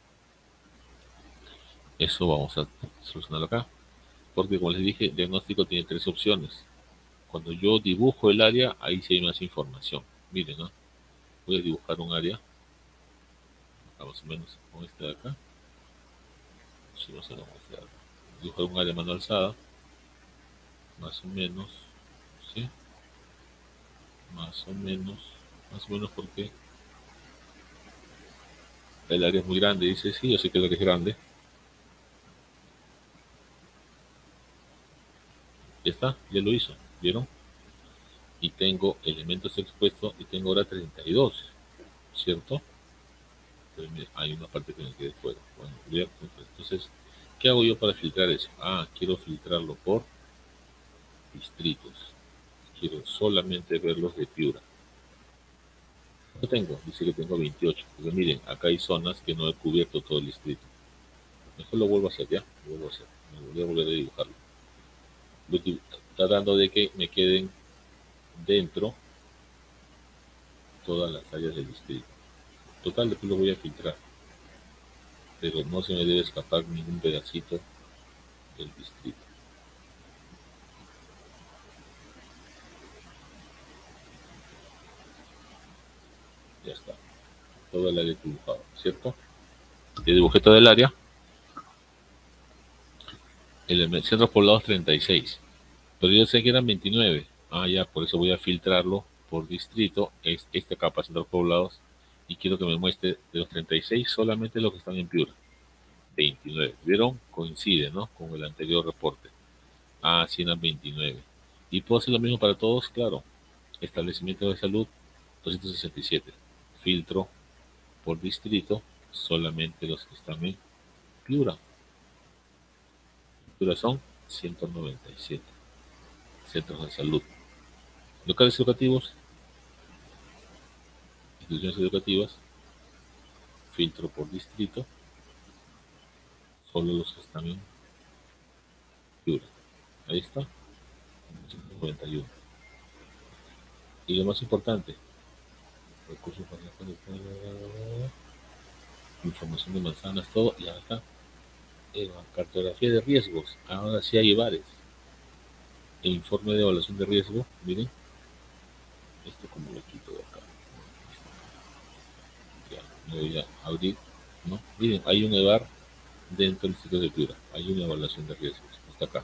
Eso vamos a solucionarlo acá. Porque como les dije, el diagnóstico tiene tres opciones. Cuando yo dibujo el área, ahí sí hay más información. Miren, ¿no? Voy a dibujar un área, acá más o menos con este de acá. Sí, vamos a ver este de acá. Dibujar un área a mano alzada, más o menos, ¿sí? Más o menos, más o menos porque el área es muy grande. Dice, sí, yo sé que el área es grande. Ya está, ya lo hizo, ¿vieron? Y tengo elementos expuestos y tengo ahora treinta y dos, ¿cierto? Pero mira, hay una parte que me quede fuera. Bueno, entonces, ¿qué hago yo para filtrar eso? Ah, quiero filtrarlo por distritos. Quiero solamente ver los de Piura. ¿Cuánto tengo? Dice que tengo veintiocho. Pero miren, acá hay zonas que no he cubierto todo el distrito. Mejor lo vuelvo a hacer, ¿ya? Lo vuelvo a hacer. Me voy a volver a dibujarlo. Estoy tratando de que me queden dentro todas las áreas del distrito. Total, después lo voy a filtrar. Pero no se me debe escapar ningún pedacito del distrito. Ya está. Todo el área dibujado, ¿cierto? Ya dibujé todo el área. El centros poblados treinta y seis. Pero yo sé que eran veintinueve. Ah, ya, por eso voy a filtrarlo por distrito. Es esta capa, centros poblados. Y quiero que me muestre de los treinta y seis solamente los que están en Piura. veintinueve. ¿Vieron? Coincide, ¿no? Con el anterior reporte. Ah, sí, eran veintinueve. ¿Y puedo hacer lo mismo para todos? Claro. Establecimiento de salud, doscientos sesenta y siete. Filtro por distrito, solamente los que están en Piura. Piura son ciento noventa y siete. Centros de salud. Locales educativos, instituciones educativas, filtro por distrito, solo los que están en Piura. Ahí está, ciento noventa y uno. Y lo más importante, recursos para información de manzanas, todo, y acá, eh, cartografía de riesgos, ahora sí hay bares. E informe de evaluación de riesgo, miren, esto como lo quito de acá. Ya, me voy a abrir, ¿no? Miren, hay un EVAR dentro del sitio de Piura, hay una evaluación de riesgos, está acá.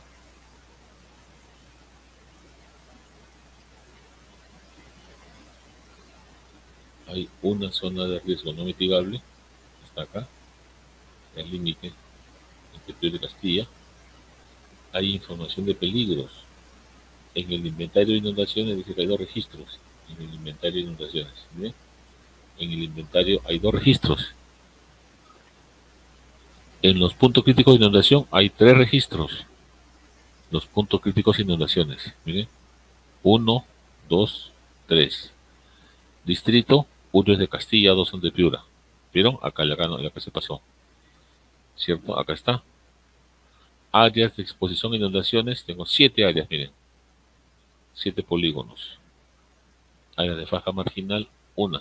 Hay una zona de riesgo no mitigable, está acá, está el límite entre Piura y Castilla. Hay información de peligros. En el inventario de inundaciones dice que hay dos registros. En el inventario de inundaciones, ¿bien? En el inventario hay dos registros. En los puntos críticos de inundación hay tres registros. Los puntos críticos de inundaciones, miren. Uno, dos, tres. Distrito, uno es de Castilla, dos son de Piura. ¿Vieron? Acá, acá, no, acá se pasó. ¿Cierto? Acá está. Áreas de exposición a inundaciones, tengo siete áreas, miren. Siete polígonos. Áreas de faja marginal, una.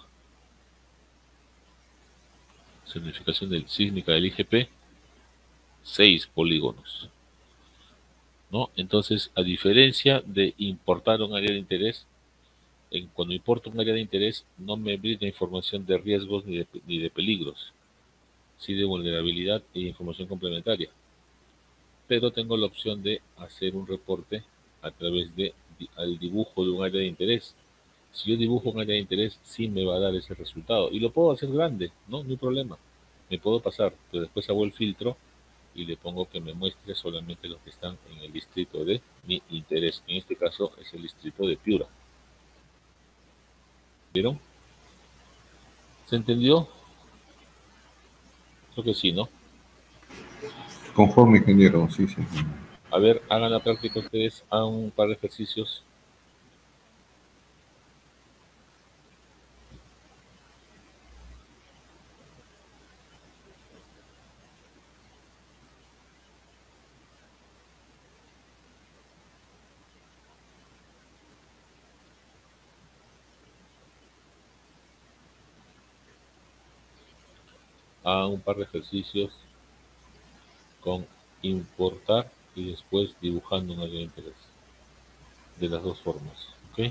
Zonificación del, sísmica del I G P, seis polígonos. ¿No? Entonces, a diferencia de importar un área de interés, en, cuando importo un área de interés, no me brinda información de riesgos ni de, ni de peligros, sí de vulnerabilidad e información complementaria. Pero tengo la opción de hacer un reporte a través de al dibujo de un área de interés. Si yo dibujo un área de interés, sí me va a dar ese resultado. Y lo puedo hacer grande, ¿no? No hay problema. Me puedo pasar, pero después hago el filtro y le pongo que me muestre solamente los que están en el distrito de mi interés. En este caso es el distrito de Piura. ¿Vieron? ¿Se entendió? Creo que sí, ¿no? Conforme, ingeniero, sí, sí. A ver, hagan la práctica ustedes, hagan un par de ejercicios. Hagan un par de ejercicios con importar y después dibujando un área de interés. De las dos formas, ¿ok?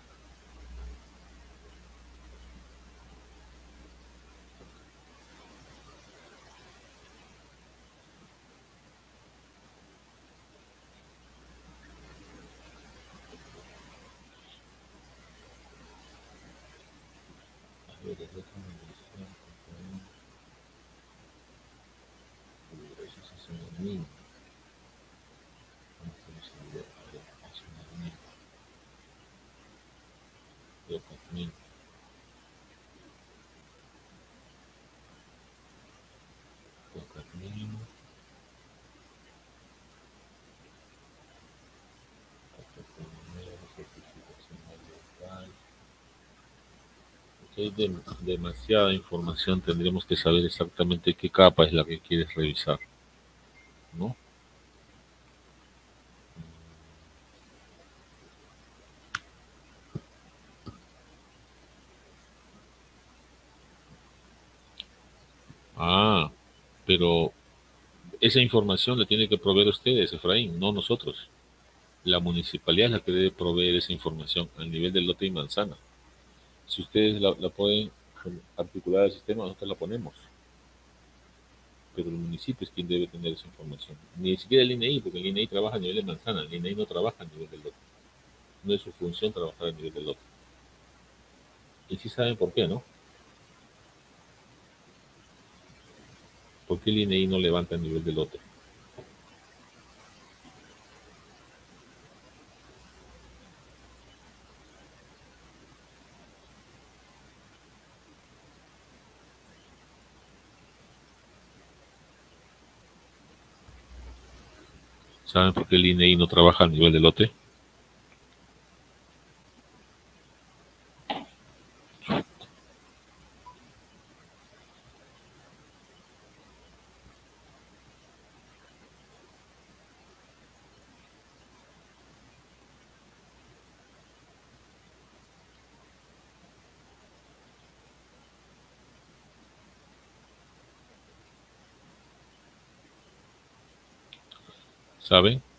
A ver, hay de, demasiada información, tendremos que saber exactamente qué capa es la que quieres revisar, ¿no? Ah, pero esa información la tiene que proveer ustedes, Efraín, no nosotros. La municipalidad es la que debe proveer esa información al nivel del lote y manzana. Si ustedes la, la pueden articular al sistema, nosotros la ponemos. pero el municipio es quien debe tener esa información. Ni siquiera el I N E I, porque el I N E I trabaja a nivel de manzana, el I N E I no trabaja a nivel del lote. No es su función trabajar a nivel del lote. Y sí saben por qué, ¿no? ¿Por qué el I N E I no levanta a nivel del lote? ¿Saben por qué el I N E I no trabaja a nivel del lote? ¿Saben?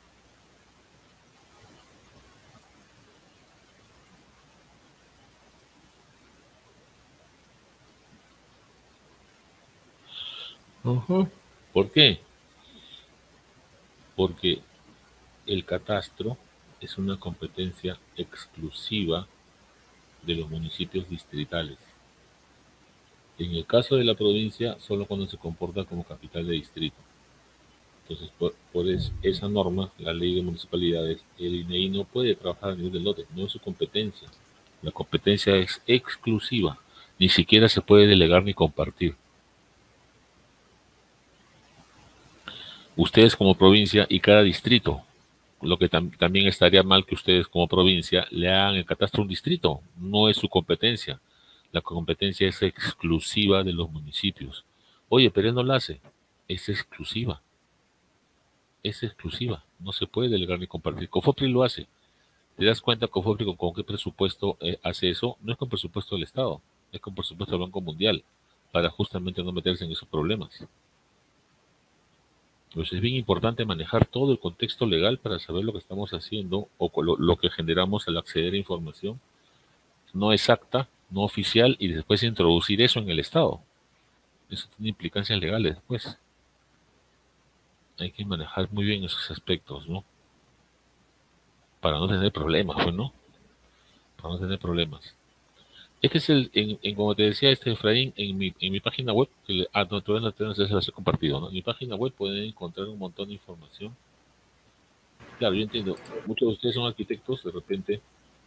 Uh-huh. ¿Por qué? Porque el catastro es una competencia exclusiva de los municipios distritales. En el caso de la provincia, solo cuando se comporta como capital de distrito. Entonces, por, por es, esa norma, la ley de municipalidades, el I N E I no puede trabajar a nivel del lote, no es su competencia. La competencia es exclusiva, ni siquiera se puede delegar ni compartir. Ustedes como provincia y cada distrito, lo que tam también estaría mal que ustedes como provincia le hagan el catastro a un distrito, no es su competencia. La competencia es exclusiva de los municipios. Oye, pero él no la hace, es exclusiva. Es exclusiva, no se puede delegar ni compartir. COFOPRI lo hace. ¿Te das cuenta, COFOPRI, con, con qué presupuesto eh, hace eso? No es con presupuesto del Estado, es con presupuesto del Banco Mundial, para justamente no meterse en esos problemas. Pues es bien importante manejar todo el contexto legal para saber lo que estamos haciendo o lo, lo que generamos al acceder a información no exacta, no oficial, y después introducir eso en el Estado. Eso tiene implicancias legales después. Hay que manejar muy bien esos aspectos, ¿no? Para no tener problemas, pues, ¿no? Para no tener problemas. Es que es el, en, en, como te decía este Efraín, en mi, en mi página web, que le, ah, no, todavía no se las he compartido, ¿no? En mi página web pueden encontrar un montón de información. Claro, yo entiendo, muchos de ustedes son arquitectos, de repente.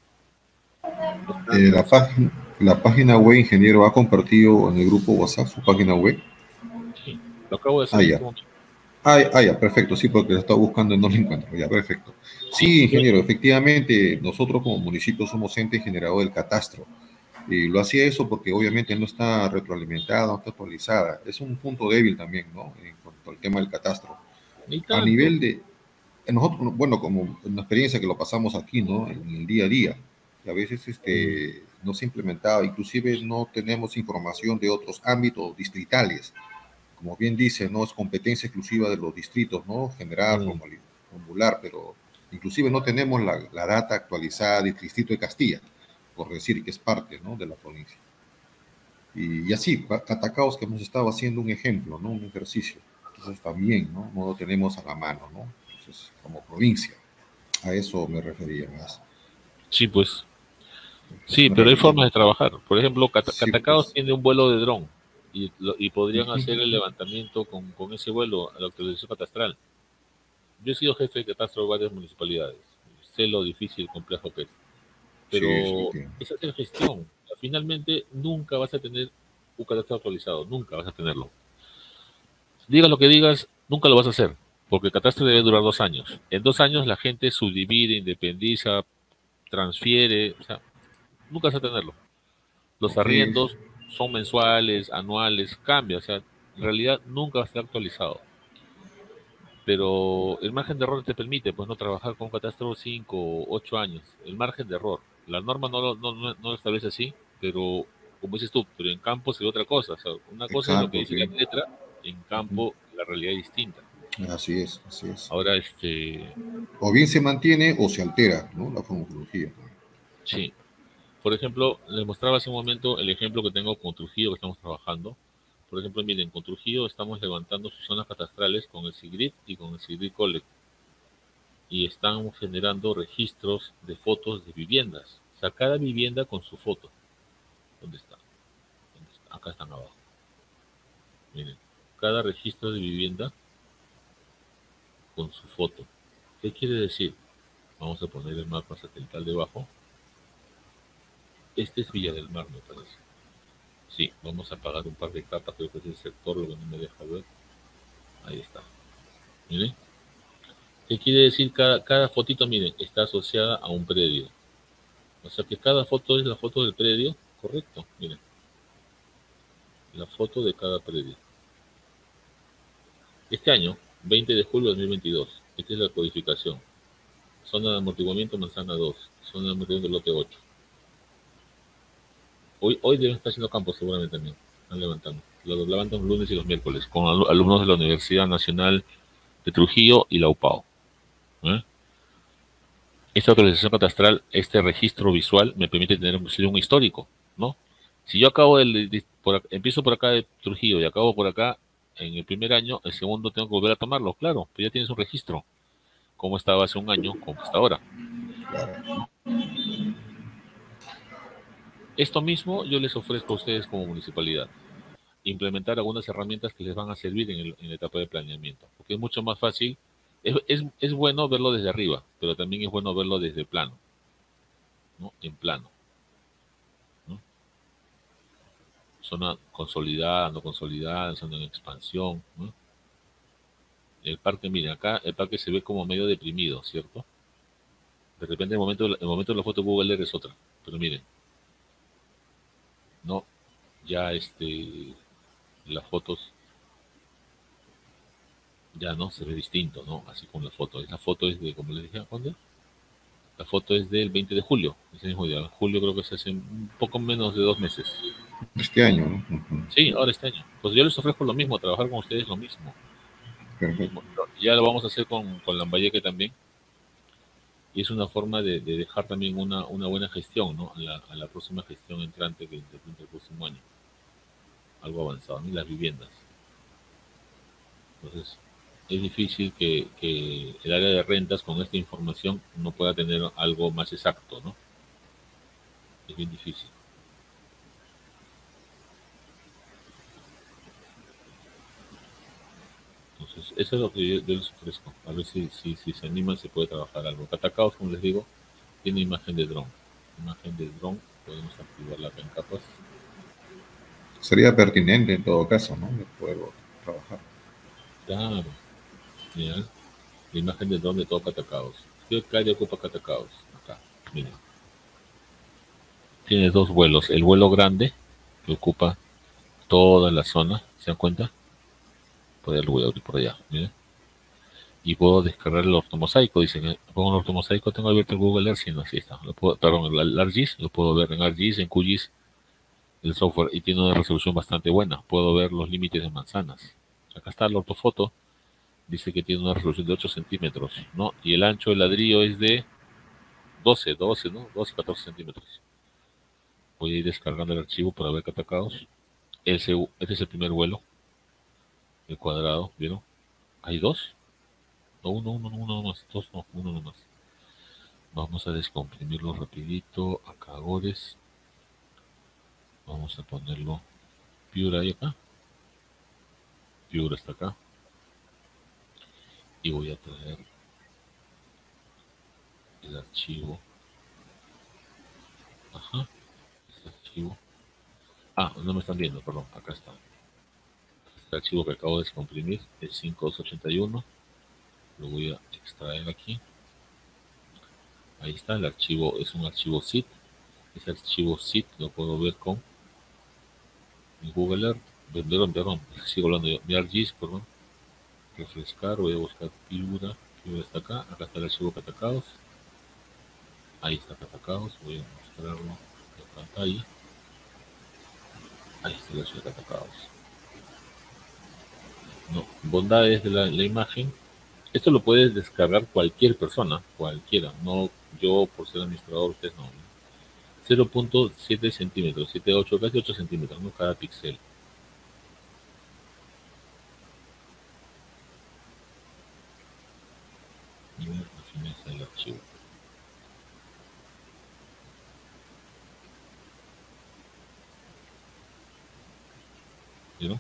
Eh, la, página, la página web, ingeniero, ha compartido en el grupo WhatsApp su página web. Sí, lo acabo de hacer ah, en ya. este momento. Ah, ah, ya, perfecto, sí, porque lo estaba buscando y no lo encuentro. Ya, perfecto. Sí, ingeniero, efectivamente, nosotros como municipio somos ente generador del catastro. Y lo hacía eso porque obviamente no está retroalimentada, no está actualizada. Es un punto débil también, ¿no? En cuanto al tema del catastro. A nivel de, nosotros, bueno, como una experiencia que lo pasamos aquí, ¿no? En el día a día. Y a veces este, mm. no se implementaba, inclusive no tenemos información de otros ámbitos distritales. Como bien dice, no es competencia exclusiva de los distritos, ¿no? Generar, mm. formular, pero inclusive no tenemos la, la data actualizada del distrito de Castilla, por decir que es parte, ¿no? de la provincia. Y, y así, Catacaos, que hemos estado haciendo un ejemplo, ¿no? Un ejercicio. Entonces también, ¿no? No lo tenemos a la mano, ¿no? Entonces, como provincia, a eso me refería más. Sí, pues. Sí, me pero refería. Hay formas de trabajar. Por ejemplo, Cat sí, Catacaos pues. tiene un vuelo de dron y, lo, y podrían uh-huh. hacer el levantamiento con, con ese vuelo a la actualización catastral. Yo he sido jefe de catastro de varias municipalidades. Sé lo difícil y complejo que es. Pero sí, sí, es hacer gestión. Finalmente, nunca vas a tener un catastro actualizado. Nunca vas a tenerlo. Digas lo que digas, nunca lo vas a hacer. Porque el catastro debe durar dos años. En dos años la gente subdivide, independiza, transfiere. O sea, nunca vas a tenerlo. Los arriendos sí. son mensuales, anuales, cambia. O sea, en realidad nunca va a estar actualizado. Pero el margen de error te permite, pues, no trabajar con un catastro cinco o ocho años. El margen de error. La norma no lo, no, no, no lo establece así, pero, como dices tú, pero en campo se ve otra cosa. O sea, una cosa Exacto, es lo que dice sí. la letra, en campo uh-huh. la realidad es distinta. Así es, así es. Ahora, este... O bien se mantiene o se altera, ¿no? La formología. Sí. Por ejemplo, les mostraba hace un momento el ejemplo que tengo con Trujillo que estamos trabajando. Por ejemplo, miren, con Trujillo estamos levantando sus zonas catastrales con el SIGRID y con el SIGRID Collect. Y estamos generando registros de fotos de viviendas. O sea, cada vivienda con su foto. ¿Dónde está? ¿Dónde está? Acá están abajo. Miren, cada registro de vivienda con su foto. ¿Qué quiere decir? Vamos a poner el mapa satelital debajo. Este es Villa del Mar, me parece. Sí, vamos a apagar un par de capas, creo que es el sector lo que no me deja ver. Ahí está. Miren. ¿Qué quiere decir? Cada, cada fotito, miren, está asociada a un predio. O sea que cada foto es la foto del predio, correcto, miren. La foto de cada predio. Este año, veinte de julio de dos mil veintidós, esta es la codificación. Zona de amortiguamiento manzana dos, zona de amortiguamiento lote ocho. Hoy, hoy deben estar haciendo campo seguramente también, están levantando. Los levantan los lunes y los miércoles, con alumnos de la Universidad Nacional de Trujillo y la U P A O. ¿Eh? Esta actualización catastral, este registro visual, me permite tener un histórico, ¿no? Si yo acabo de, de por, empiezo por acá de Trujillo y acabo por acá en el primer año, el segundo tengo que volver a tomarlo, claro, pues ya tienes un registro, cómo estaba hace un año, cómo está ahora. Esto mismo yo les ofrezco a ustedes como municipalidad, implementar algunas herramientas que les van a servir en, el, en la etapa de planeamiento, porque es mucho más fácil. Es, es, es bueno verlo desde arriba, pero también es bueno verlo desde el plano, ¿no? En plano, ¿no? Zona consolidada, no consolidada, zona en expansión, ¿no? El parque, miren, acá el parque se ve como medio deprimido, ¿cierto? De repente el momento, el momento de la foto de Google Earth es otra, pero miren, no, ya este, las fotos ya no se ve distinto, ¿no? Así con la foto. La foto es de, como les dije, ¿cuándo? La foto es del veinte de julio, ese mismo día. Julio creo que se hace un poco menos de dos meses. Este año, ¿no? Uh-huh. Sí, ahora este año. Pues yo les ofrezco lo mismo, trabajar con ustedes lo mismo. Perfecto. Ya lo vamos a hacer con, con Lambayeque también. Y es una forma de, de dejar también una, una buena gestión, ¿no? A la, a la próxima gestión entrante que interpreta el próximo año. Algo avanzado, ¿no? Las viviendas. Entonces, es difícil que, que el área de rentas con esta información no pueda tener algo más exacto, ¿no? Es bien difícil. Entonces, eso es lo que yo, yo les ofrezco. A ver si, si, si se animan, se puede trabajar algo. Catacaos, como les digo, tiene imagen de dron. Imagen de dron, podemos activarla acá en capas. Sería pertinente en todo caso, ¿no? De poder trabajar. Claro. Mira, la imagen de dron de todo Catacaos. ¿Qué calle ocupa Catacaos? Acá, miren. Tiene dos vuelos. El vuelo grande, que ocupa toda la zona, ¿se dan cuenta? Por allá lo voy a abrir por allá, miren. Y puedo descargar el ortomosaico, dicen, pongo un ortomosaico, tengo abierto el Google Earth, y no, así está. Lo puedo, perdón, el ArcGIS, lo puedo ver en ArcGIS, en QGIS, el software, y tiene una resolución bastante buena. Puedo ver los límites de manzanas. Acá está la ortofoto, dice que tiene una resolución de ocho centímetros, ¿no? Y el ancho del ladrillo es de doce, doce, ¿no? doce, catorce centímetros. Voy a ir descargando el archivo para ver Catacaos. Este es el primer vuelo, el cuadrado, ¿vieron? ¿Hay dos? No, uno, uno, uno nomás, dos no, uno nomás. Vamos a descomprimirlo rapidito, acá Agores. Vamos a ponerlo Piura ahí acá. Piura está acá. Y voy a traer el archivo. Ajá, este archivo. Ah, no me están viendo, perdón, acá está. Este archivo que acabo de descomprimir es cinco dos ochenta y uno. Lo voy a extraer aquí. Ahí está, el archivo es un archivo zip. Ese archivo zip lo puedo ver con mi Google Earth. Perdón, perdón, sigo hablando yo. Mi ArcGIS, perdón. Refrescar, voy a buscar Piura. Piura está acá. Acá está el archivo Catacaos. Ahí está Catacaos. Voy a mostrarlo en pantalla. Ahí está el archivo Catacaos. No, bondades de la, la imagen. Esto lo puedes descargar cualquier persona, cualquiera. No yo por ser administrador, ustedes no. cero punto siete centímetros, siete, ocho, casi ocho centímetros, ¿no? Cada píxel. archivo. ¿Vieron?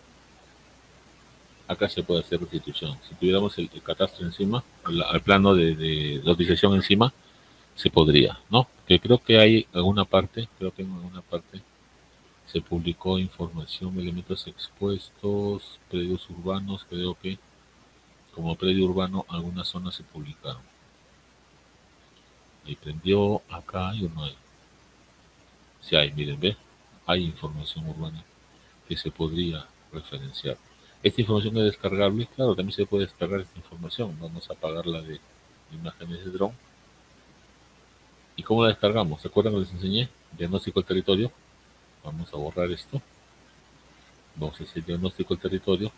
Acá se puede hacer restitución. Si tuviéramos el, el catastro encima, el, el plano de, de la utilización encima, se podría, ¿no? Que creo que hay alguna parte, creo que en alguna parte se publicó información de elementos expuestos, predios urbanos, creo que como predio urbano algunas zonas se publicaron. Ahí prendió, acá hay o no hay. Si hay, miren, ¿ve? Hay información urbana que se podría referenciar. Esta información es descargable, claro, también se puede descargar esta información. Vamos a apagarla de imágenes de dron. ¿Y cómo la descargamos? ¿Se acuerdan que les enseñé? Diagnóstico del territorio. Vamos a borrar esto. Vamos a hacer diagnóstico del territorio.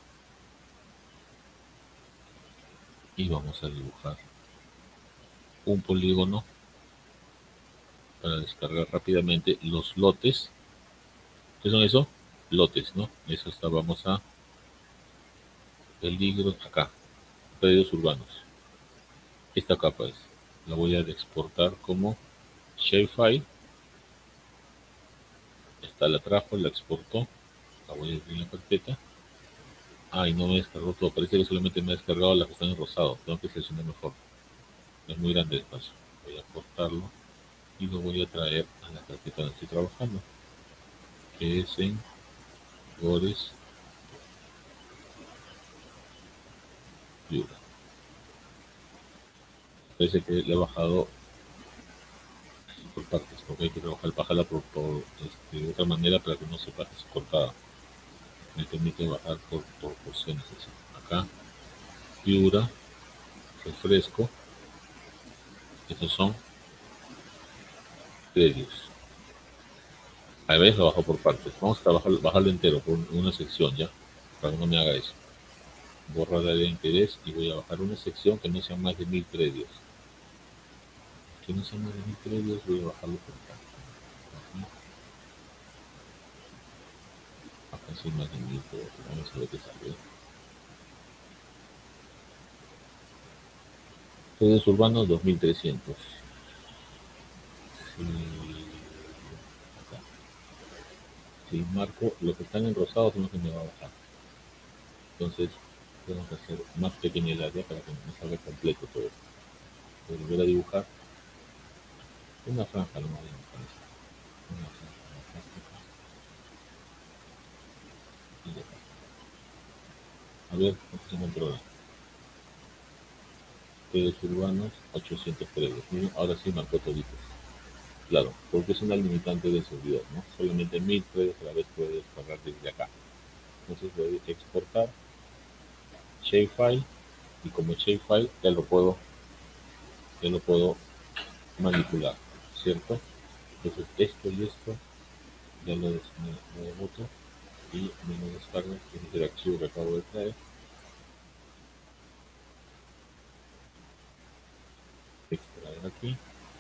Y vamos a dibujar un polígono para descargar rápidamente los lotes. ¿Qué son eso? Lotes, ¿no? Eso está, vamos a peligros acá, predios urbanos. Esta capa es, la voy a exportar como shapefile. Esta la trajo, la exportó, la voy a abrir en la carpeta. Ah, y no me descargó todo, parece que solamente me ha descargado las que están en rosado. Tengo que seleccionar mejor, es muy grande el espacio. Voy a cortarlo y lo voy a traer a la carpeta donde estoy trabajando, que es en Gores Piura. Parece que le he bajado por partes, porque hay que trabajar, bajarla por, por este, de otra manera para que no se pase cortada. Me permite bajar por, por porciones así. Acá, Piura, refresco. Estos son predios. A veces lo bajo por partes. Vamos a trabajar, bajarlo entero por una sección ya, para que no me haga eso. Borrar el área de interés y voy a bajar una sección que no sea más de mil predios. Que no sea más de mil predios, voy a bajarlo por partes. Acá sí más de mil, pero vamos a ver qué sale. Predios urbanos dos mil trescientos. Si, acá. Si marco lo que están en rosado son los que me va a bajar. Entonces tengo que hacer más pequeña el área para que me salga completo todo. Voy a volver a dibujar una franja, no me voy a dibujar esto. Una franja, una franja. Y ya está. A ver, ¿cómo se controla? Predios urbanos, ochocientos predios. Miren, ahora sí marcó toditos. Claro, porque es una limitante de servidor, ¿no? Solamente mil predios a la vez puede descargar desde acá. Entonces voy a exportar shapefile y como shapefile ya lo puedo ya lo puedo manipular, ¿cierto? Entonces esto y esto ya lo, des, me, me demuto y me lo descargo. Este es el archivo que acabo de traer. Extraer aquí,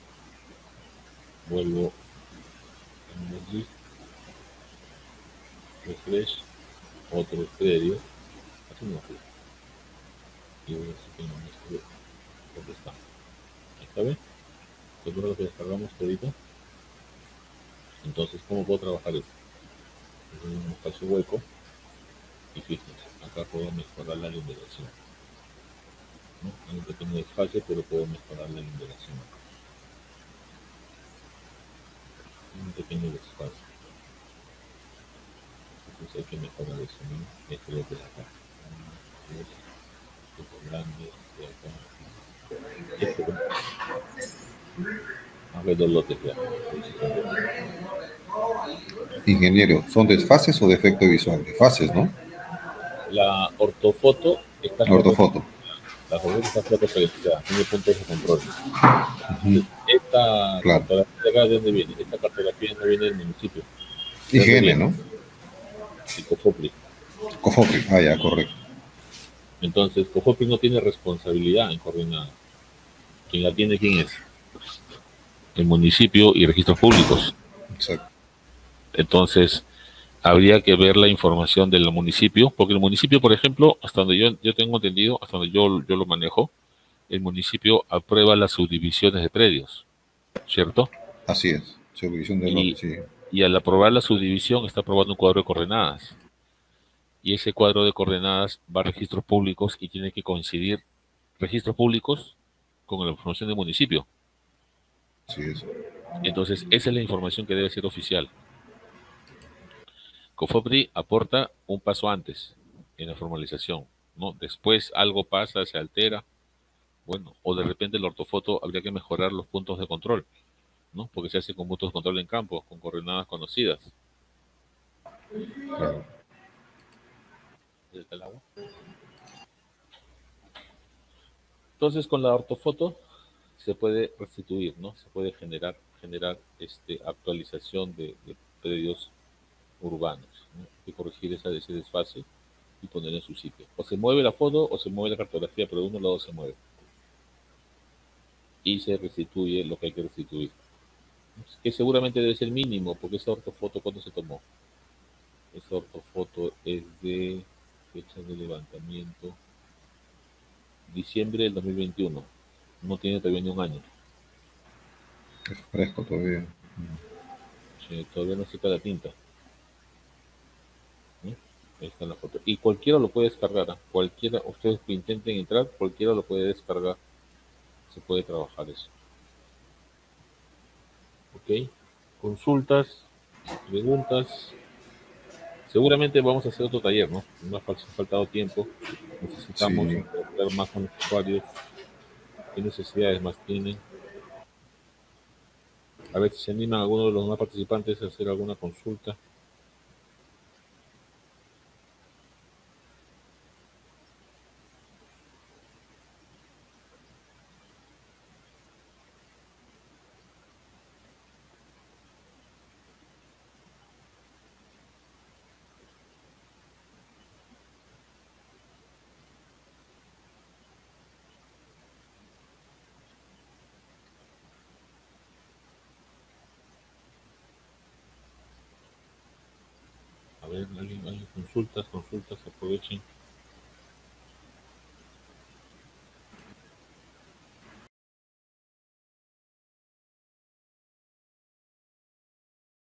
vuelvo en el list, refresh, otro predio, así no fue. Y voy a decir que no me estuve. ¿Dónde está? Ahí está, ¿ven? Seguro lo que descargamos todito. Entonces, ¿cómo puedo trabajar esto? En un espacio hueco y fíjense, acá puedo mejorar la iluminación, ¿no? Hay un pequeño desfase, pero puedo mejorar la iluminación. Hay un pequeño desfase. Entonces hay que mejorar eso, ¿no? Esto es lo que es acá. Un poco grande, de acá. Esto, a ver, dos lotes ya. Ingeniero, ¿son desfases o defecto visual? Desfases, ¿no? La ortofoto está Ortofoto. La ortofoto está fotoseleccionada, tiene puntos de control. Uh-huh. Esta claro. cartografía de acá, ¿de dónde viene? Esta cartografía no viene del municipio. I G N, ¿no? Y COFOPRI. COFOPRI, ah, ya, correcto. Entonces, COFOPRI no tiene responsabilidad en coordinar. ¿Quién la tiene, quién es? El municipio y registros públicos. Exacto. Entonces, habría que ver la información del municipio, porque el municipio, por ejemplo, hasta donde yo, yo tengo entendido, hasta donde yo, yo lo manejo, el municipio aprueba las subdivisiones de predios, ¿cierto? Así es, subdivisión de Y, lotes, sí. y al aprobar la subdivisión está aprobando un cuadro de coordenadas. Y ese cuadro de coordenadas va a registros públicos y tiene que coincidir registros públicos con la información del municipio. Así es. Entonces, esa es la información que debe ser oficial. COFOPRI aporta un paso antes en la formalización, ¿no? Después algo pasa, se altera, bueno, o de repente el ortofoto habría que mejorar los puntos de control, ¿no? Porque se hace con puntos de control en campo, con coordenadas conocidas. Claro. ¿Está el agua? Entonces, con la ortofoto se puede restituir, ¿no? Se puede generar, generar este, actualización de, de predios urbanos, ¿no? Hay que corregir esa, ese desfase y poner en su sitio. O se mueve la foto o se mueve la cartografía, pero de uno lado se mueve. Y se restituye lo que hay que restituir. Que seguramente debe ser mínimo, porque esa ortofoto, ¿cuándo se tomó? Esa ortofoto es de fecha de levantamiento, diciembre del dos mil veintiuno. No tiene todavía ni un año. Es fresco todavía. Sí, todavía no seca la tinta. ¿Sí? Ahí está la foto. Y cualquiera lo puede descargar. ¿eh? Cualquiera, ustedes que intenten entrar, cualquiera lo puede descargar. Se puede trabajar eso. Ok. Consultas, preguntas. Seguramente vamos a hacer otro taller, ¿no? No ha faltado tiempo. Necesitamos Sí. interactuar más con los usuarios. ¿Qué necesidades más tienen? A ver si se animan algunos de los demás participantes a hacer alguna consulta. A ver, alguien, alguien consultas, consultas, aprovechen.